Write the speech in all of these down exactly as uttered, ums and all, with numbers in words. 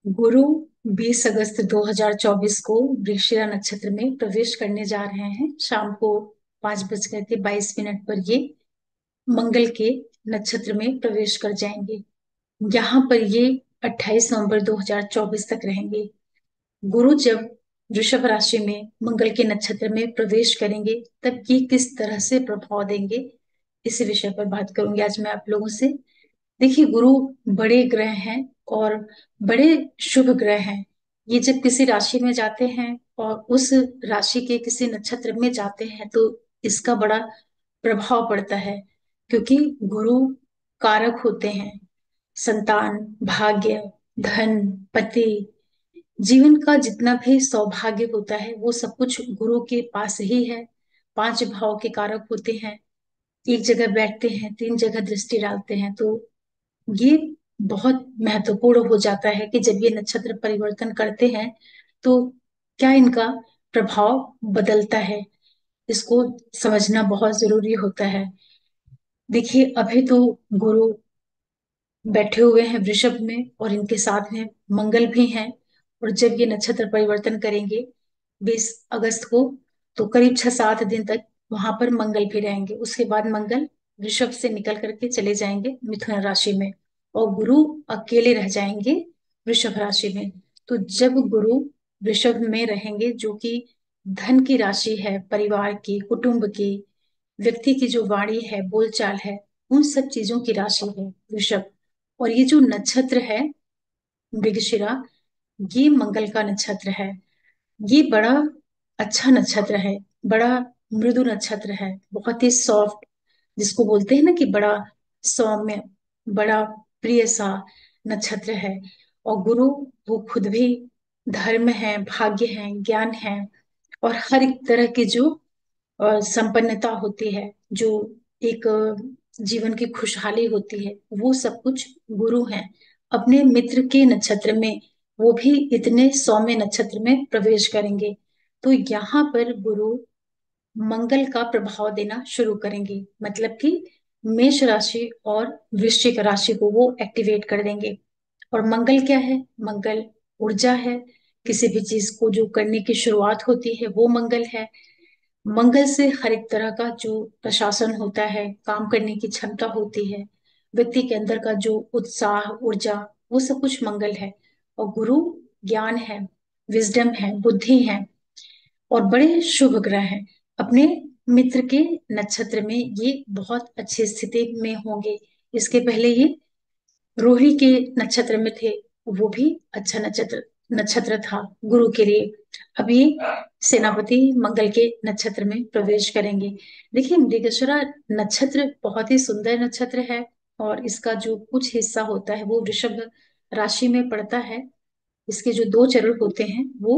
गुरु बीस अगस्त दो हज़ार चौबीस को वृश्चिक नक्षत्र में प्रवेश करने जा रहे हैं। शाम को पांच बज करके बाईस मिनट पर ये मंगल के नक्षत्र में प्रवेश कर जाएंगे। यहाँ पर ये अट्ठाईस नवंबर दो हज़ार चौबीस तक रहेंगे। गुरु जब वृषभ राशि में मंगल के नक्षत्र में प्रवेश करेंगे तब ये किस तरह से प्रभाव देंगे, इसी विषय पर बात करूंगी आज मैं आप लोगों से। देखिए, गुरु बड़े ग्रह हैं और बड़े शुभ ग्रह हैं। ये जब किसी राशि में जाते हैं और उस राशि के किसी नक्षत्र में जाते हैं तो इसका बड़ा प्रभाव पड़ता है, क्योंकि गुरु कारक होते हैं संतान, भाग्य, धन, पति, जीवन का जितना भी सौभाग्य होता है वो सब कुछ गुरु के पास ही है। पांच भाव के कारक होते हैं, एक जगह बैठते हैं, तीन जगह दृष्टि डालते हैं, तो ये बहुत महत्वपूर्ण हो जाता है कि जब ये नक्षत्र परिवर्तन करते हैं तो क्या इनका प्रभाव बदलता है, इसको समझना बहुत जरूरी होता है। देखिए, अभी तो गुरु बैठे हुए हैं वृषभ में और इनके साथ में मंगल भी हैं, और जब ये नक्षत्र परिवर्तन करेंगे बीस अगस्त को तो करीब छह सात दिन तक वहां पर मंगल भी रहेंगे। उसके बाद मंगल वृषभ से निकल करके चले जाएंगे मिथुन राशि में और गुरु अकेले रह जाएंगे वृषभ राशि में। तो जब गुरु वृषभ में रहेंगे, जो कि धन की राशि है, परिवार की, कुटुंब की, व्यक्ति की जो वाणी है, बोलचाल है, उन सब चीजों की राशि है वृषभ। और ये जो नक्षत्र है मृगशिरा, ये मंगल का नक्षत्र है। ये बड़ा अच्छा नक्षत्र है, बड़ा मृदु नक्षत्र है, बहुत ही सॉफ्ट, जिसको बोलते हैं ना कि बड़ा सौम्य, बड़ा प्रिय सा नक्षत्र है। और गुरु वो खुद भी धर्म है, भाग्य है, ज्ञान है, और हर एक तरह की जो अ, संपन्नता होती है, जो एक अ, जीवन की खुशहाली होती है, वो सब कुछ गुरु हैं। अपने मित्र के नक्षत्र में, वो भी इतने सौम्य नक्षत्र में प्रवेश करेंगे, तो यहाँ पर गुरु मंगल का प्रभाव देना शुरू करेंगे। मतलब कि मेष राशि और वृश्चिक राशि को वो एक्टिवेट कर देंगे। और मंगल क्या है? मंगल ऊर्जा है, किसी भी चीज को जो करने की शुरुआत होती है वो मंगल है। मंगल से हर एक तरह का जो प्रशासन होता है, काम करने की क्षमता होती है, व्यक्ति के अंदर का जो उत्साह, ऊर्जा, वो सब कुछ मंगल है। और गुरु ज्ञान है, विजडम है, बुद्धि है, और बड़े शुभ ग्रह हैं। अपने मित्र के नक्षत्र में ये बहुत अच्छी स्थिति में होंगे। इसके पहले ये रोहिणी के नक्षत्र में थे, वो भी अच्छा नक्षत्र नक्षत्र था गुरु के लिए। अब ये सेनापति मंगल के नक्षत्र में प्रवेश करेंगे। देखिए, मृगशिरा नक्षत्र बहुत ही सुंदर नक्षत्र है, और इसका जो कुछ हिस्सा होता है वो वृषभ राशि में पड़ता है। इसके जो दो चरण होते हैं वो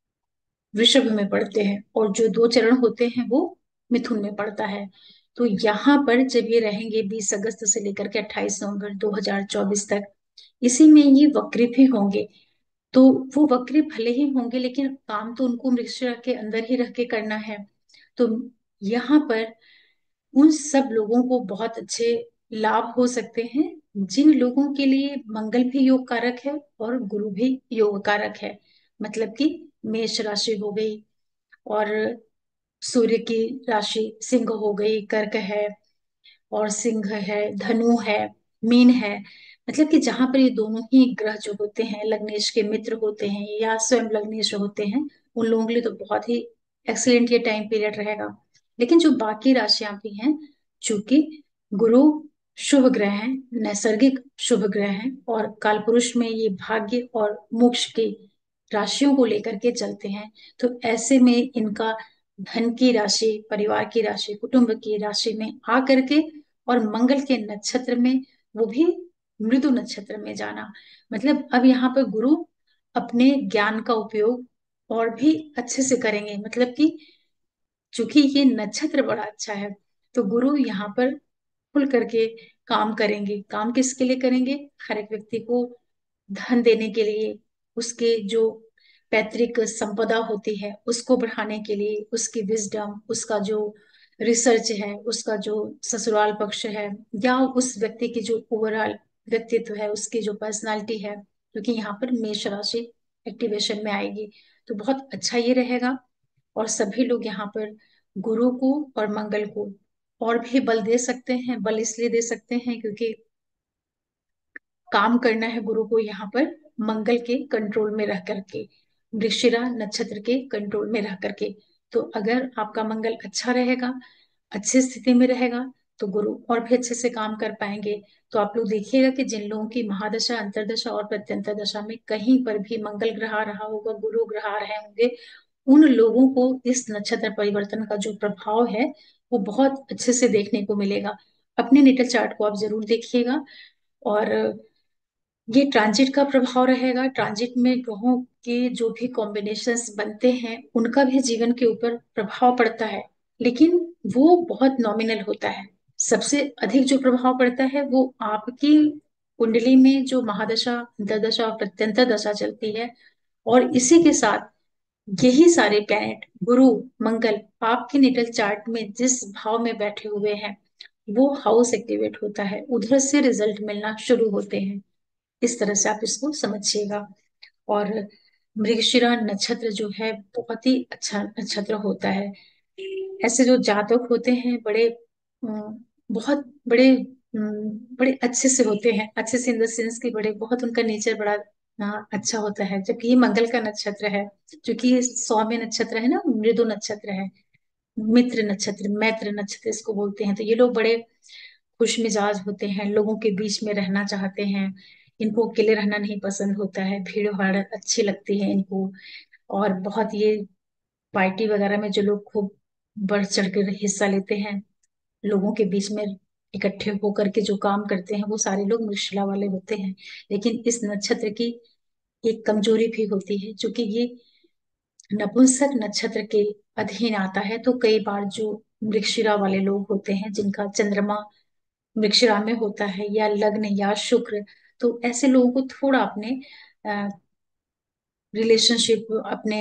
वृषभ में पड़ते हैं, और जो दो चरण होते हैं वो मिथुन में पड़ता है। तो यहाँ पर जब ये रहेंगे बीस अगस्त से लेकर के अट्ठाईस नवंबर दो हज़ार चौबीस तक, इसी में ये वक्री भी होंगे। तो वो वक्री भले ही होंगे, लेकिन काम तो उनको मृगशिरा के अंदर ही रह के करना है। तो यहाँ पर उन सब लोगों को बहुत अच्छे लाभ हो सकते हैं जिन लोगों के लिए मंगल भी योग कारक है और गुरु भी योग कारक है। मतलब कि मेष राशि हो गई, और सूर्य की राशि सिंह हो गई, कर्क है, और सिंह है, धनु है, मीन है। मतलब कि जहां पर ये दोनों ही ग्रह जो होते हैं लग्नेश के मित्र होते हैं या स्वयं लग्नेश होते हैं, उन लोगों के लिए तो बहुत ही एक्सीलेंट ये टाइम पीरियड रहेगा। लेकिन जो बाकी राशियां भी हैं, चूंकि गुरु शुभ ग्रह हैं, नैसर्गिक शुभ ग्रह हैं, और कालपुरुष में ये भाग्य और मोक्ष की राशियों को लेकर के चलते हैं, तो ऐसे में इनका धन की राशि, परिवार की राशि, कुटुंब की राशि में आ करके और मंगल के नक्षत्र में, वो भी मृदु नक्षत्र में जाना, मतलब अब यहाँ पर गुरु अपने ज्ञान का उपयोग और भी अच्छे से करेंगे। मतलब कि चूंकि ये नक्षत्र बड़ा अच्छा है, तो गुरु यहाँ पर खुल करके काम करेंगे। काम किसके लिए करेंगे? हर एक व्यक्ति को धन देने के लिए, उसके जो पैतृक संपदा होती है उसको बढ़ाने के लिए, उसकी विजडम, उसका जो रिसर्च है, उसका जो ससुराल पक्ष है, या उस व्यक्ति की जो ओवरऑल व्यक्तित्व है, उसकी जो पर्सनालिटी है, क्योंकि यहाँ पर मेष राशि एक्टिवेशन में आएगी। तो बहुत अच्छा ये रहेगा। और सभी लोग यहाँ पर गुरु को और मंगल को और भी बल दे सकते हैं। बल इसलिए दे सकते हैं क्योंकि काम करना है गुरु को यहाँ पर मंगल के कंट्रोल में रह करके, वृश्चिरा नक्षत्र के कंट्रोल में रह करके। तो अगर आपका मंगल अच्छा रहेगा, अच्छी स्थिति में रहेगा, तो गुरु और भी अच्छे से काम कर पाएंगे। तो आप लोग देखिएगा कि जिन लोगों की महादशा, अंतरदशा और प्रत्यंतर दशा में कहीं पर भी मंगल ग्रह आ रहा होगा, गुरु ग्रह आ रहे होंगे, उन लोगों को इस नक्षत्र परिवर्तन का जो प्रभाव है वो बहुत अच्छे से देखने को मिलेगा। अपने नेटल चार्ट को आप जरूर देखिएगा। और ये ट्रांजिट का प्रभाव रहेगा। ट्रांजिट में ग्रहों के जो भी कॉम्बिनेशंस बनते हैं उनका भी जीवन के ऊपर प्रभाव पड़ता है, लेकिन वो बहुत नॉमिनल होता है। सबसे अधिक जो प्रभाव पड़ता है वो आपकी कुंडली में जो महादशा, अंतर्दशा और प्रत्यंतर दशा चलती है, और इसी के साथ यही सारे प्लैनेट गुरु, मंगल आपके नेटल चार्ट में जिस भाव में बैठे हुए हैं वो हाउस एक्टिवेट होता है, उधर से रिजल्ट मिलना शुरू होते हैं। इस तरह से आप इसको समझिएगा। और मृगशिरा नक्षत्र जो है बहुत ही अच्छा नक्षत्र होता है। ऐसे जो जातक होते हैं बड़े अम, बहुत बड़े अम, बड़े अच्छे से होते हैं। अच्छे से इन द सेंस कि बड़े बहुत उनका नेचर बड़ा अ, अच्छा होता है। जबकि ये मंगल का नक्षत्र है, क्योंकि ये सौम्य नक्षत्र है ना, मृदु नक्षत्र है। मित्र नक्षत्र, मैत्र नक्षत्र इसको बोलते हैं। तो ये लोग बड़े खुश मिजाज होते हैं, लोगों के बीच में रहना चाहते हैं। इनको अकेले रहना नहीं पसंद होता है, भीड़ भाड़ अच्छी लगती है इनको। और बहुत ये पार्टी वगैरह में जो लोग खूब बढ़ चढ़ कर हिस्सा लेते हैं, लोगों के बीच में इकट्ठे होकर के जो काम करते हैं, वो सारे लोग मृगशिरा वाले होते हैं। लेकिन इस नक्षत्र की एक कमजोरी भी होती है, जो कि ये नपुंसक नक्षत्र के अधीन आता है। तो कई बार जो मृगशिरा वाले लोग होते हैं जिनका चंद्रमा मृगशिरा में होता है, या लग्न या शुक्र, तो ऐसे लोगों को थोड़ा अपने रिलेशनशिप, अपने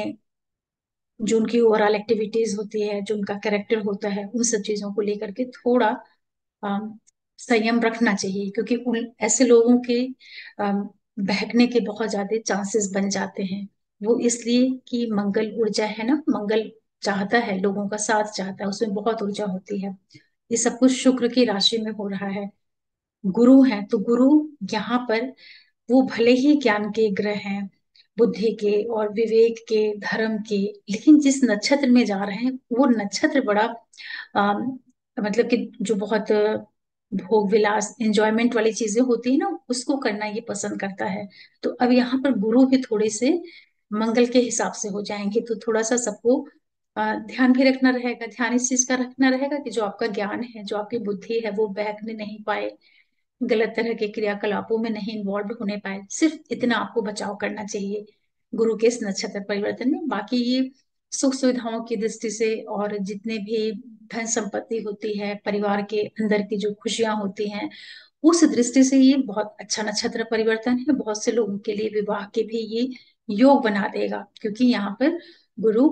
जो उनकी ओवरऑल एक्टिविटीज होती है, जो उनका कैरेक्टर होता है, उन सब चीजों को लेकर के थोड़ा अम, संयम रखना चाहिए। क्योंकि उन ऐसे लोगों के अम, बहकने के बहुत ज्यादा चांसेस बन जाते हैं। वो इसलिए कि मंगल ऊर्जा है ना, मंगल चाहता है, लोगों का साथ चाहता है, उसमें बहुत ऊर्जा होती है। ये सब कुछ शुक्र की राशि में हो रहा है। गुरु है तो गुरु यहाँ पर वो भले ही ज्ञान के ग्रह हैं, बुद्धि के और विवेक के, धर्म के, लेकिन जिस नक्षत्र में जा रहे हैं वो नक्षत्र बड़ा आ, मतलब कि जो बहुत अ, भोग विलास, एंजॉयमेंट वाली चीजें होती है ना, उसको करना ये पसंद करता है। तो अब यहाँ पर गुरु भी थोड़े से मंगल के हिसाब से हो जाएंगे। तो थोड़ा सा सबको अ, ध्यान भी रखना रहेगा। ध्यान इस चीज का रखना रहेगा कि जो आपका ज्ञान है, जो आपकी बुद्धि है, वो बहकने नहीं पाए, गलत तरह के क्रियाकलापों में नहीं इन्वॉल्व होने पाए। सिर्फ इतना आपको बचाव करना चाहिए गुरु के इस नक्षत्र परिवर्तन में। बाकी ये सुख सुविधाओं की दृष्टि से, और जितने भी धन संपत्ति होती है, परिवार के अंदर की जो खुशियां होती हैं, उस दृष्टि से ये बहुत अच्छा नक्षत्र परिवर्तन है। बहुत से लोगों के लिए विवाह के भी ये योग बना देगा, क्योंकि यहाँ पर गुरु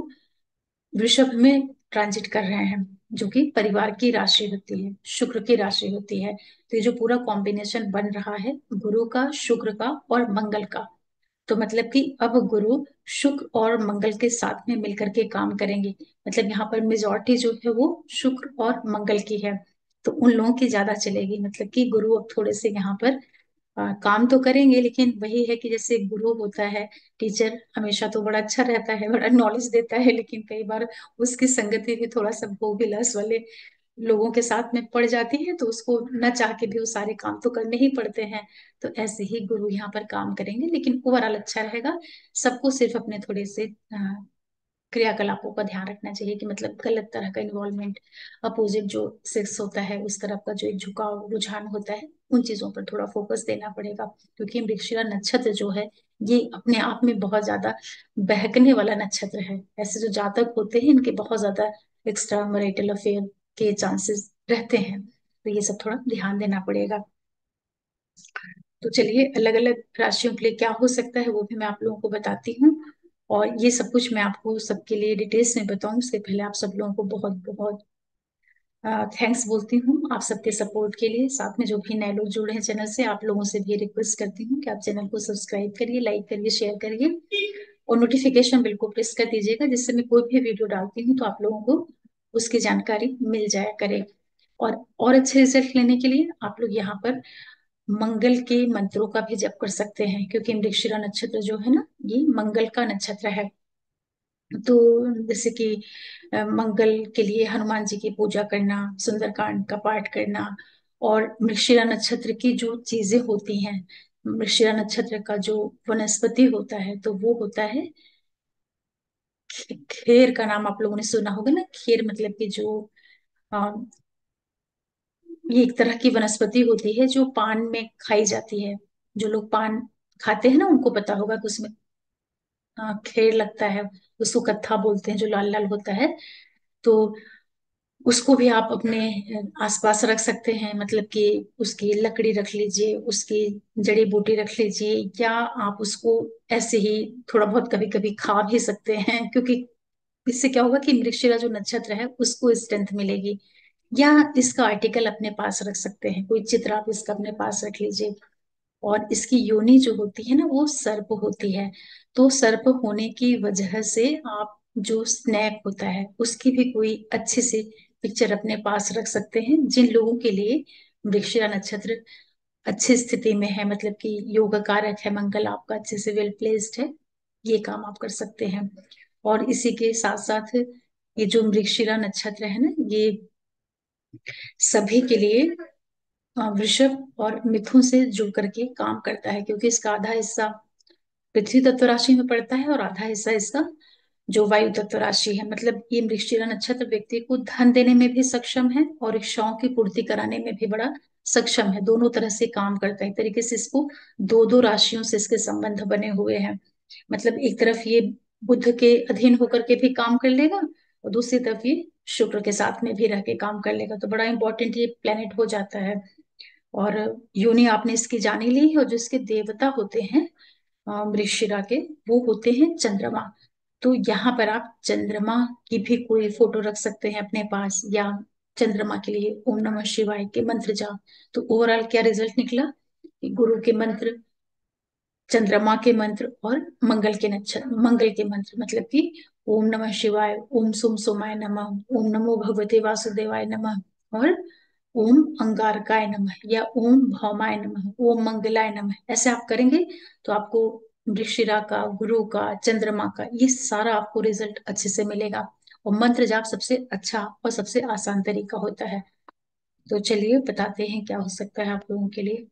वृषभ में ट्रांजिट कर रहे हैं, जो कि परिवार की राशि होती है, शुक्र की राशि होती है। तो ये जो पूरा कॉम्बिनेशन बन रहा है गुरु का, शुक्र का और मंगल का, तो मतलब कि अब गुरु शुक्र और मंगल के साथ में मिलकर के काम करेंगे। मतलब यहाँ पर मेजॉरिटी जो है वो शुक्र और मंगल की है, तो उन लोगों की ज्यादा चलेगी। मतलब कि गुरु अब थोड़े से यहाँ पर आ, काम तो करेंगे, लेकिन वही है कि जैसे गुरु होता है, टीचर हमेशा तो बड़ा अच्छा रहता है, बड़ा नॉलेज देता है, लेकिन कई बार उसकी संगति भी थोड़ा सा भोग विलास वाले लोगों के साथ में पड़ जाती है, तो उसको न चाह के भी वो सारे काम तो करने ही पड़ते हैं। तो ऐसे ही गुरु यहाँ पर काम करेंगे, लेकिन ओवरऑल अच्छा रहेगा। सबको सिर्फ अपने थोड़े से क्रियाकलापों का ध्यान रखना चाहिए, कि मतलब गलत तरह का इन्वॉल्वमेंट, अपोजिट जो सेक्स होता है उस तरफ का जो एक झुकाव, रुझान होता है, उन चीजों पर थोड़ा फोकस देना पड़ेगा। क्योंकि मृगशिरा नक्षत्र जो है ये अपने आप में बहुत ज्यादा बहकने वाला नक्षत्र है। ऐसे जो जातक होते हैं इनके बहुत ज्यादा एक्स्ट्रा मैरिटल अफेयर के चांसेस रहते हैं। तो ये सब थोड़ा ध्यान देना पड़ेगा। तो चलिए, अलग अलग राशियों के लिए क्या हो सकता है वो भी मैं आप लोगों को बताती हूँ। और ये सब कुछ मैं आपको सबके लिए डिटेल्स में बताऊं उससे पहले आप सब लोगों को बहुत बहुत थैंक्स बोलती हूँ आप सबके सपोर्ट के लिए। साथ में जो भी नए लोग जुड़े हैं चैनल से, आप लोगों से भी रिक्वेस्ट करती हूँ कि आप चैनल को सब्सक्राइब करिए, लाइक करिए, शेयर करिए और नोटिफिकेशन बिल को प्रेस कर दीजिएगा, जिससे मैं कोई भी वीडियो डालती हूँ तो आप लोगों को उसकी जानकारी मिल जाया करे। और और अच्छे रिजल्ट लेने के लिए आप लोग यहाँ पर मंगल के मंत्रों का भी जप कर सकते हैं, क्योंकि मृगशिरा नक्षत्र जो है ना, ये मंगल का नक्षत्र है। तो जैसे कि अ, मंगल के लिए हनुमान जी की पूजा करना, सुंदरकांड का पाठ करना, और मृगशिरा नक्षत्र की जो चीजें होती हैं, मृगशिरा नक्षत्र का जो वनस्पति होता है तो वो होता है खे- खेर का नाम आप लोगों ने सुना होगा ना। खेर मतलब कि जो अ, ये एक तरह की वनस्पति होती है जो पान में खाई जाती है। जो लोग पान खाते हैं ना उनको पता होगा कि उसमें अ, खेर लगता है। उसको कत्था बोलते हैं, जो लाल लाल होता है। तो उसको भी आप अपने आसपास रख सकते हैं, मतलब कि उसकी लकड़ी रख लीजिए, उसकी जड़ी बूटी रख लीजिए, या आप उसको ऐसे ही थोड़ा बहुत कभी कभी खा भी सकते हैं, क्योंकि इससे क्या होगा कि मृगशिरा जो नक्षत्र है उसको स्ट्रेंथ मिलेगी। या इसका आर्टिकल अपने पास रख सकते हैं, कोई चित्र आप इसका अपने पास रख लीजिए। और इसकी योनि जो होती है ना, वो सर्प होती है। तो सर्प होने की वजह से आप जो स्नैक होता है उसकी भी कोई अच्छी सी पिक्चर अपने पास रख सकते हैं। जिन लोगों के लिए वृश्चिका नक्षत्र अच्छी स्थिति में है, मतलब कि योग कारक है, मंगल आपका अच्छे से वेल प्लेस्ड है, ये काम आप कर सकते हैं। और इसी के साथ साथ ये जो मृगशिरा नक्षत्र है ना, ये सभी के लिए अ, वृषभ और मिथुन से जुड़ करके काम करता है, क्योंकि इसका आधा हिस्सा पृथ्वी तत्व राशि में पड़ता है और आधा हिस्सा इसका जो वायु तत्व राशि है। मतलब ये मृगशिरा नक्षत्र व्यक्ति को धन देने में भी सक्षम है और इच्छाओं की पूर्ति कराने में भी बड़ा सक्षम है। दोनों तरह से काम करता है। एक तरीके से इसको दो दो राशियों से इसके संबंध बने हुए हैं। मतलब एक तरफ ये बुध के अधीन होकर के भी काम कर लेगा और दूसरी तरफ ये शुक्र के साथ में भी रह के काम कर लेगा, तो बड़ा इंपॉर्टेंट ये प्लेनेट हो जाता है। और योनि आपने इसकी जानी ली, और जो इसके देवता होते हैं अ, मृगशिरा के, वो होते हैं चंद्रमा। तो यहाँ पर आप चंद्रमा की भी कोई फोटो रख सकते हैं अपने पास, या चंद्रमा के लिए ओम नमः शिवाय के मंत्र जाप। तो ओवरऑल क्या रिजल्ट निकला कि गुरु के मंत्र, चंद्रमा के मंत्र और मंगल के नक्षत्र, मंगल के मंत्र मतलब कि ओम नमः शिवाय, ओम सुम सुमाय नमः, ओम नमो भगवते वासुदेवाय नमः, और ओम अंगारकाय नमः, या ओम भौमाय नमः, ओम मंगलाय नमः। ऐसे आप करेंगे तो आपको वृश्चिरा का, गुरु का, चंद्रमा का, ये सारा आपको रिजल्ट अच्छे से मिलेगा। और मंत्र जाप सबसे अच्छा और सबसे आसान तरीका होता है। तो चलिए बताते हैं क्या हो सकता है आप लोगों के लिए।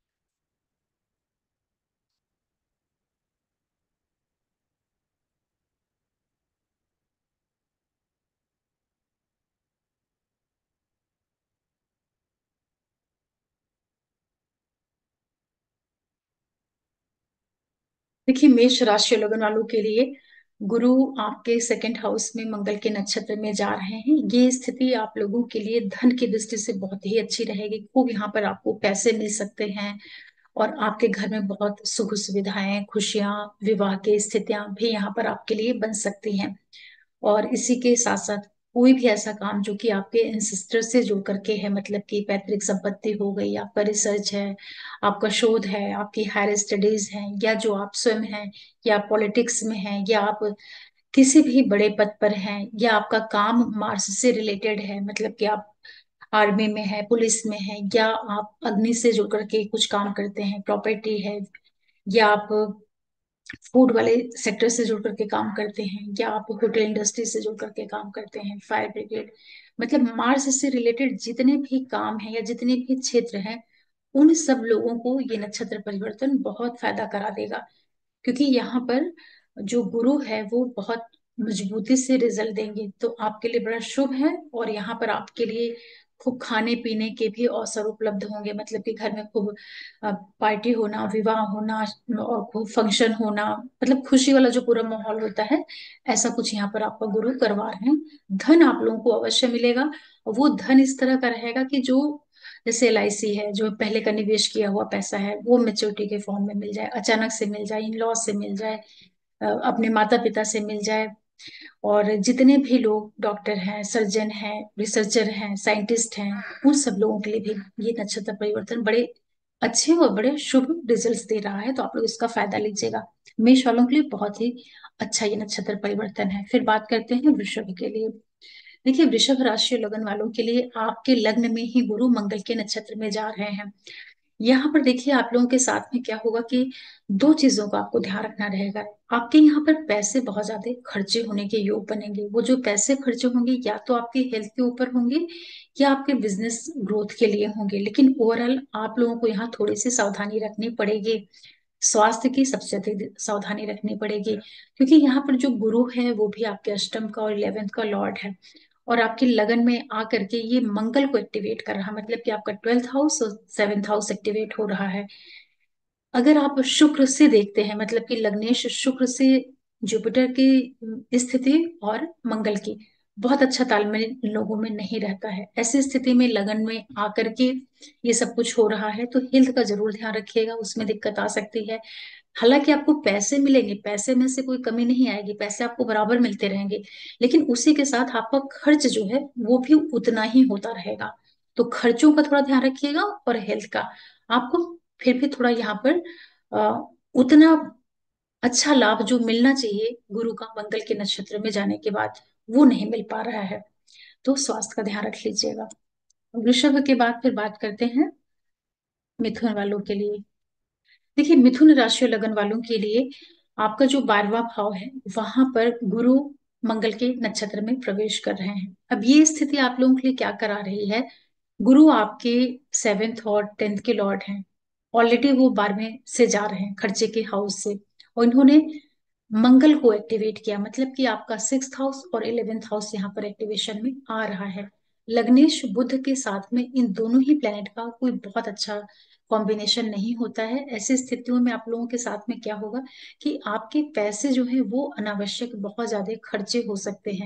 देखिए, मेष राशि लगन वालों के लिए गुरु आपके सेकंड हाउस में मंगल के नक्षत्र में जा रहे हैं। ये स्थिति आप लोगों के लिए धन की दृष्टि से बहुत ही अच्छी रहेगी। खूब यहाँ पर आपको पैसे मिल सकते हैं, और आपके घर में बहुत सुख सुविधाएं, खुशियां, विवाह की स्थितियां भी यहाँ पर आपके लिए बन सकती हैं। और इसी के साथ साथ कोई भी ऐसा काम जो कि आपके इंसिस्टर से जुड़ करके है, मतलब कि पैतृक संपत्ति हो गई, आपका रिसर्च है, आपका शोध है, आपकी हायर स्टडीज है, या जो आप स्वयं हैं, या पॉलिटिक्स में हैं, या आप किसी भी बड़े पद पर हैं, या आपका काम मार्स से रिलेटेड है, मतलब कि आप आर्मी में है, पुलिस में है, या आप अग्नि से जुड़ करके कुछ काम करते हैं, प्रॉपर्टी है, या आप फूड वाले सेक्टर से जुड़ करके काम करते हैं, या आप होटल इंडस्ट्री से जुड़ करके काम करते हैं, फायर ब्रिगेड, मतलब मार्स से रिलेटेड जितने भी काम हैं या जितने भी क्षेत्र हैं, उन सब लोगों को ये नक्षत्र परिवर्तन बहुत फायदा करा देगा। क्योंकि यहाँ पर जो गुरु है वो बहुत मजबूती से रिजल्ट देंगे, तो आपके लिए बड़ा शुभ है। और यहाँ पर आपके लिए खूब खाने पीने के भी अवसर उपलब्ध होंगे, मतलब कि घर में खूब अ, पार्टी होना, विवाह होना, और खूब फंक्शन होना, मतलब खुशी वाला जो पूरा माहौल होता है, ऐसा कुछ यहाँ पर आपका गुरु करवा रहे हैं। धन आप लोगों को अवश्य मिलेगा, और वो धन इस तरह का रहेगा कि जो जैसे एल आई सी है, जो पहले का निवेश किया हुआ पैसा है वो मेच्योरिटी के फॉर्म में मिल जाए, अचानक से मिल जाए, इन लॉ से मिल जाए, अ, अपने माता पिता से मिल जाए, और जितने भी लोग डॉक्टर हैं, सर्जन हैं, रिसर्चर हैं, साइंटिस्ट हैं, उन सब लोगों के लिए भी ये नक्षत्र परिवर्तन बड़े अच्छे और बड़े शुभ रिजल्ट्स दे रहा है, तो आप लोग इसका फायदा लीजिएगा। मेष वालों के लिए बहुत ही अच्छा ये नक्षत्र परिवर्तन है। फिर बात करते हैं वृषभ के लिए। देखिए, वृषभ राशि और लगन वालों के लिए आपके लग्न में ही गुरु मंगल के नक्षत्र में जा रहे हैं। यहाँ पर देखिए, आप लोगों के साथ में क्या होगा कि दो चीजों का आपको ध्यान रखना रहेगा। आपके यहाँ पर पैसे बहुत ज्यादा खर्चे होने के योग बनेंगे। वो जो पैसे खर्चे होंगे या तो आपके हेल्थ के ऊपर होंगे या आपके बिजनेस ग्रोथ के लिए होंगे, लेकिन ओवरऑल आप लोगों को यहाँ थोड़ी सी सावधानी रखनी पड़ेगी। स्वास्थ्य की सबसे अधिक सावधानी रखनी पड़ेगी, क्योंकि यहाँ पर जो गुरु है वो भी आपके अष्टम का और इलेवेंथ का लॉर्ड है, और आपकी लगन में आकर के ये मंगल को एक्टिवेट कर रहा है, मतलब कि आपका ट्वेल्थ हाउस और सेवेंथ हाउस एक्टिवेट हो रहा है। अगर आप शुक्र से देखते हैं, मतलब कि लग्नेश शुक्र से जुपिटर की स्थिति और मंगल की बहुत अच्छा तालमेल इन लोगों में नहीं रहता है। ऐसी स्थिति में लगन में आकर के ये सब कुछ हो रहा है, तो हेल्थ का जरूर ध्यान रखिएगा, उसमें दिक्कत आ सकती है। हालांकि आपको पैसे मिलेंगे, पैसे में से कोई कमी नहीं आएगी, पैसे आपको बराबर मिलते रहेंगे, लेकिन उसी के साथ आपका खर्च जो है वो भी उतना ही होता रहेगा। तो खर्चों का थोड़ा ध्यान रखिएगा, और हेल्थ का आपको फिर भी थोड़ा यहाँ पर आ, उतना अच्छा लाभ जो मिलना चाहिए गुरु का मंगल के नक्षत्र में जाने के बाद, वो नहीं मिल पा रहा है। तो स्वास्थ्य का ध्यान रख लीजिएगा। वृषभ के बाद फिर बात करते हैं मिथुन वालों के लिए। देखिए, मिथुन राशि और लगन वालों के लिए आपका जो बारहवां भाव है वहां पर गुरु मंगल के नक्षत्र में प्रवेश कर रहे हैं। अब ये स्थिति आप लोगों के लिए क्या करा रही है, गुरु आपके सेवेंथ और टेंथ के लॉर्ड हैं। ऑलरेडी वो बारहवें से जा रहे हैं, खर्चे के हाउस से, और इन्होंने मंगल को एक्टिवेट किया, मतलब कि आपका सिक्स हाउस और इलेवेंथ हाउस यहाँ पर एक्टिवेशन में आ रहा है। लग्नेश बुध के साथ में इन दोनों ही प्लेनेट का कोई बहुत अच्छा कॉम्बिनेशन नहीं होता है। ऐसी स्थितियों में आप लोगों के साथ में क्या होगा कि आपके पैसे जो है वो अनावश्यक बहुत ज्यादा खर्चे हो सकते हैं,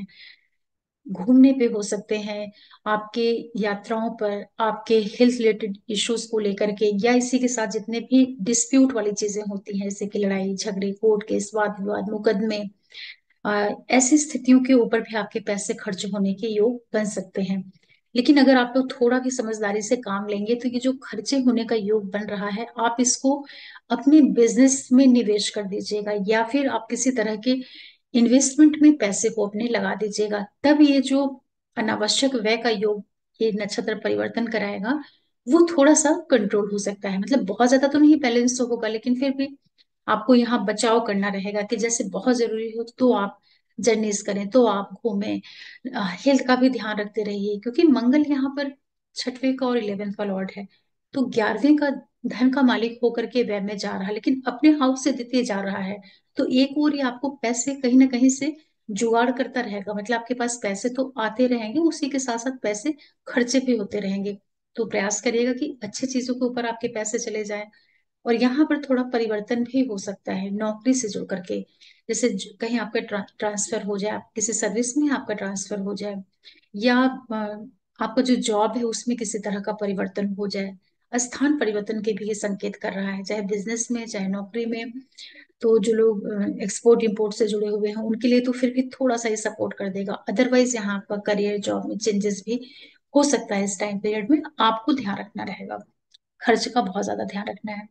घूमने पे हो सकते हैं, आपके यात्राओं पर, आपके हेल्थ रिलेटेड इश्यूज को लेकर के, या इसी के साथ जितने भी डिस्प्यूट वाली चीजें होती हैं, जैसे कि लड़ाई झगड़े, कोर्ट केस, वाद विवाद, मुकदमे, आ, ऐसी स्थितियों के ऊपर भी आपके पैसे खर्च होने के योग बन सकते हैं। लेकिन अगर आप लोग थोड़ा भी समझदारी से काम लेंगे तो ये जो खर्चे होने का योग बन रहा है, आप इसको अपने बिजनेस में निवेश कर दीजिएगा, या फिर आप किसी तरह के इन्वेस्टमेंट में पैसे को अपने लगा दीजिएगा। तब ये जो अनावश्यक व्यय का योग ये नक्षत्र परिवर्तन कराएगा, वो थोड़ा सा कंट्रोल हो सकता है। मतलब बहुत ज्यादा तो नहीं बैलेंस तो होगा, लेकिन फिर भी आपको यहाँ बचाव करना रहेगा कि जैसे बहुत जरूरी हो तो आप जर्नीज करें, तो आप घूमें। हेल्थ का भी ध्यान रखते रहिए, क्योंकि मंगल यहाँ पर छठवें का और इलेवेंथ का लॉर्ड है, तो ग्यारहवें का धन का मालिक होकर के व्यय में जा रहा है, लेकिन अपने हाउस से द्वितीय जा रहा है। तो एक और ये आपको पैसे कहीं ना कहीं से जुगाड़ करता रहेगा, मतलब आपके पास पैसे तो आते रहेंगे, उसी के साथ साथ पैसे खर्चे भी होते रहेंगे। तो प्रयास करिएगा कि अच्छी चीजों के ऊपर आपके पैसे चले जाएं। और यहाँ पर थोड़ा परिवर्तन भी हो सकता है नौकरी से जुड़ करके, जैसे ज- कहीं आपका ट्रा, ट्रांसफर हो जाए, आप किसी सर्विस में आपका ट्रांसफर हो जाए, या अ, आपका जो जॉब है उसमें किसी तरह का परिवर्तन हो जाए। स्थान परिवर्तन के भी ये संकेत कर रहा है, चाहे बिजनेस में चाहे नौकरी में। तो जो लोग एक्सपोर्ट इंपोर्ट से जुड़े हुए हैं उनके लिए तो फिर भी थोड़ा सा ये सपोर्ट कर देगा। अदरवाइज यहाँ आपका करियर जॉब में चेंजेस भी हो सकता है। इस टाइम पीरियड में आपको ध्यान रखना रहेगा, खर्च का बहुत ज्यादा ध्यान रखना है।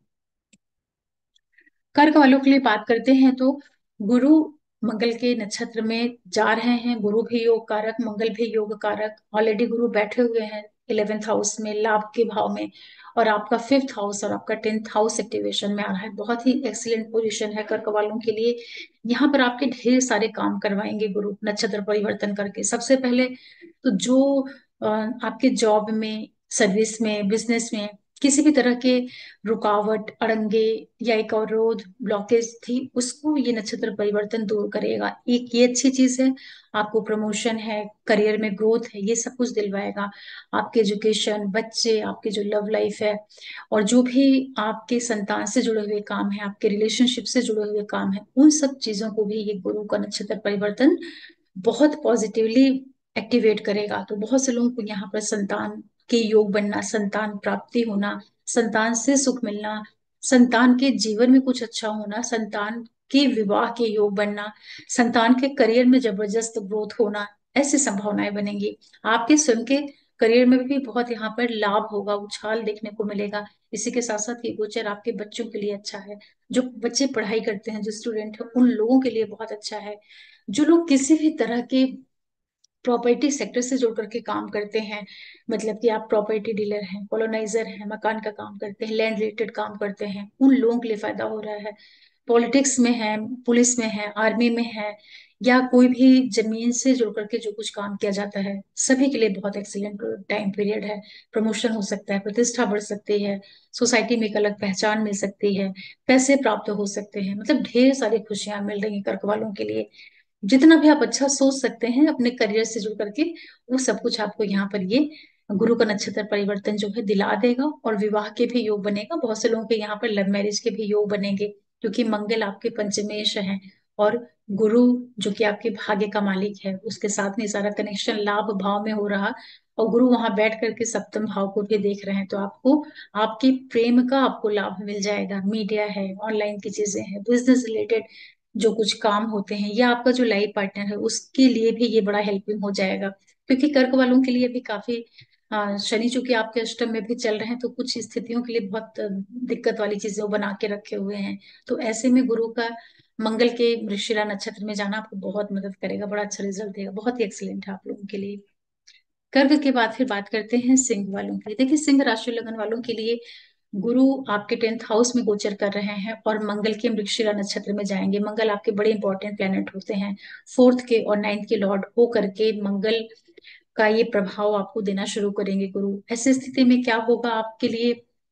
कर्क वालों के लिए बात करते हैं तो गुरु मंगल के नक्षत्र में जा रहे हैं। गुरु भी योग कारक, मंगल भी योग कारक, ऑलरेडी गुरु बैठे हुए हैं इलेवेंथ हाउस में, लाभ के भाव में, और आपका फिफ्थ हाउस और आपका टेंथ हाउस एक्टिवेशन में आ रहा है। बहुत ही एक्सीलेंट पोजीशन है कर्क वालों के लिए। यहाँ पर आपके ढेर सारे काम करवाएंगे गुरु नक्षत्र परिवर्तन करके। सबसे पहले तो जो अ, आपके जॉब में, सर्विस में, बिजनेस में किसी भी तरह के रुकावट, अड़ंगे या एक अवरोध, ब्लॉकेज थी, उसको ये नक्षत्र परिवर्तन दूर करेगा। एक ये अच्छी चीज है, आपको प्रमोशन है, करियर में ग्रोथ है, ये सब कुछ दिलवाएगा। आपके एजुकेशन, बच्चे, आपकी जो लव लाइफ है, और जो भी आपके संतान से जुड़े हुए काम है, आपके रिलेशनशिप से जुड़े हुए काम है, उन सब चीजों को भी ये गुरु का नक्षत्र परिवर्तन बहुत पॉजिटिवली एक्टिवेट करेगा। तो बहुत से लोगों को यहाँ पर संतान के योग बनना, संतान प्राप्ति होना, संतान से सुख मिलना, संतान के जीवन में कुछ अच्छा होना, संतान कि विवाह के योग बनना, संतान के करियर में जबरदस्त ग्रोथ होना, ऐसी संभावनाएं बनेंगी। आपके स्वयं के करियर में भी बहुत यहाँ पर लाभ होगा, उछाल देखने को मिलेगा। इसी के साथ साथ ये गोचर आपके बच्चों के लिए अच्छा है। जो बच्चे पढ़ाई करते हैं, जो स्टूडेंट है, उन लोगों के लिए बहुत अच्छा है। जो लोग किसी भी तरह के प्रॉपर्टी सेक्टर से जुड़ करके काम करते हैं, मतलब कि आप प्रॉपर्टी डीलर हैं, कॉलोनाइजर हैं, मकान का काम करते हैं, लैंड रिलेटेड काम करते हैं, उन लोगों के लिए फायदा हो रहा है। पॉलिटिक्स में है, पुलिस में है, आर्मी में है, या कोई भी जमीन से जुड़ करके जो कुछ काम किया जाता है, सभी के लिए बहुत एक्सीलेंट टाइम पीरियड है। प्रमोशन हो सकता है, प्रतिष्ठा बढ़ सकती है, सोसाइटी में एक अलग पहचान मिल सकती है, पैसे प्राप्त हो सकते हैं, मतलब ढेर सारी खुशियां मिल रही हैं कर्क वालों के लिए। जितना भी आप अच्छा सोच सकते हैं अपने करियर से जुड़ करके, वो सब कुछ आपको यहाँ पर ये गुरु का नक्षत्र परिवर्तन जो है दिला देगा। और विवाह के भी योग बनेगा, बहुत से लोगों के यहाँ पर लव मैरिज के भी योग बनेंगे, क्योंकि मंगल आपके पंचमेश है, और गुरु जो कि आपके भाग्य का मालिक है, उसके साथ में सारा कनेक्शन लाभ भाव में हो रहा। और गुरु वहां बैठ करके सप्तम भाव को भी देख रहे हैं, तो आपको आपकी प्रेम का आपको लाभ मिल जाएगा। मीडिया है, ऑनलाइन की चीजें हैं, बिजनेस रिलेटेड जो कुछ काम होते हैं, या आपका जो लाइफ पार्टनर है उसके लिए भी ये बड़ा हेल्पिंग हो जाएगा। क्योंकि कर्क वालों के लिए भी काफी आ, शनि चूंकि आपके अष्टम में भी चल रहे हैं, तो कुछ स्थितियों के लिए बहुत अ, दिक्कत वाली चीजें वो बना के रखे हुए हैं। तो ऐसे में गुरु का मंगल के मृगशिरा नक्षत्र में जाना आपको बहुत मदद करेगा, बड़ा अच्छा रिजल्ट देगा, बहुत ही एक्सीलेंट है आप लोगों के लिए। कर्क के बाद फिर बात करते हैं सिंह वालों की। देखिए, सिंह राशि लगन वालों के लिए गुरु आपके टेंथ हाउस में गोचर कर रहे हैं, और मंगल के मृगशिरा नक्षत्र में जाएंगे। मंगल आपके बड़े इंपॉर्टेंट प्लेनेट होते हैं, फोर्थ के और नाइन्थ के लॉर्ड हो करके मंगल का ये प्रभाव आपको देना शुरू करेंगे गुरु। ऐसी स्थिति में क्या होगा आपके लिए,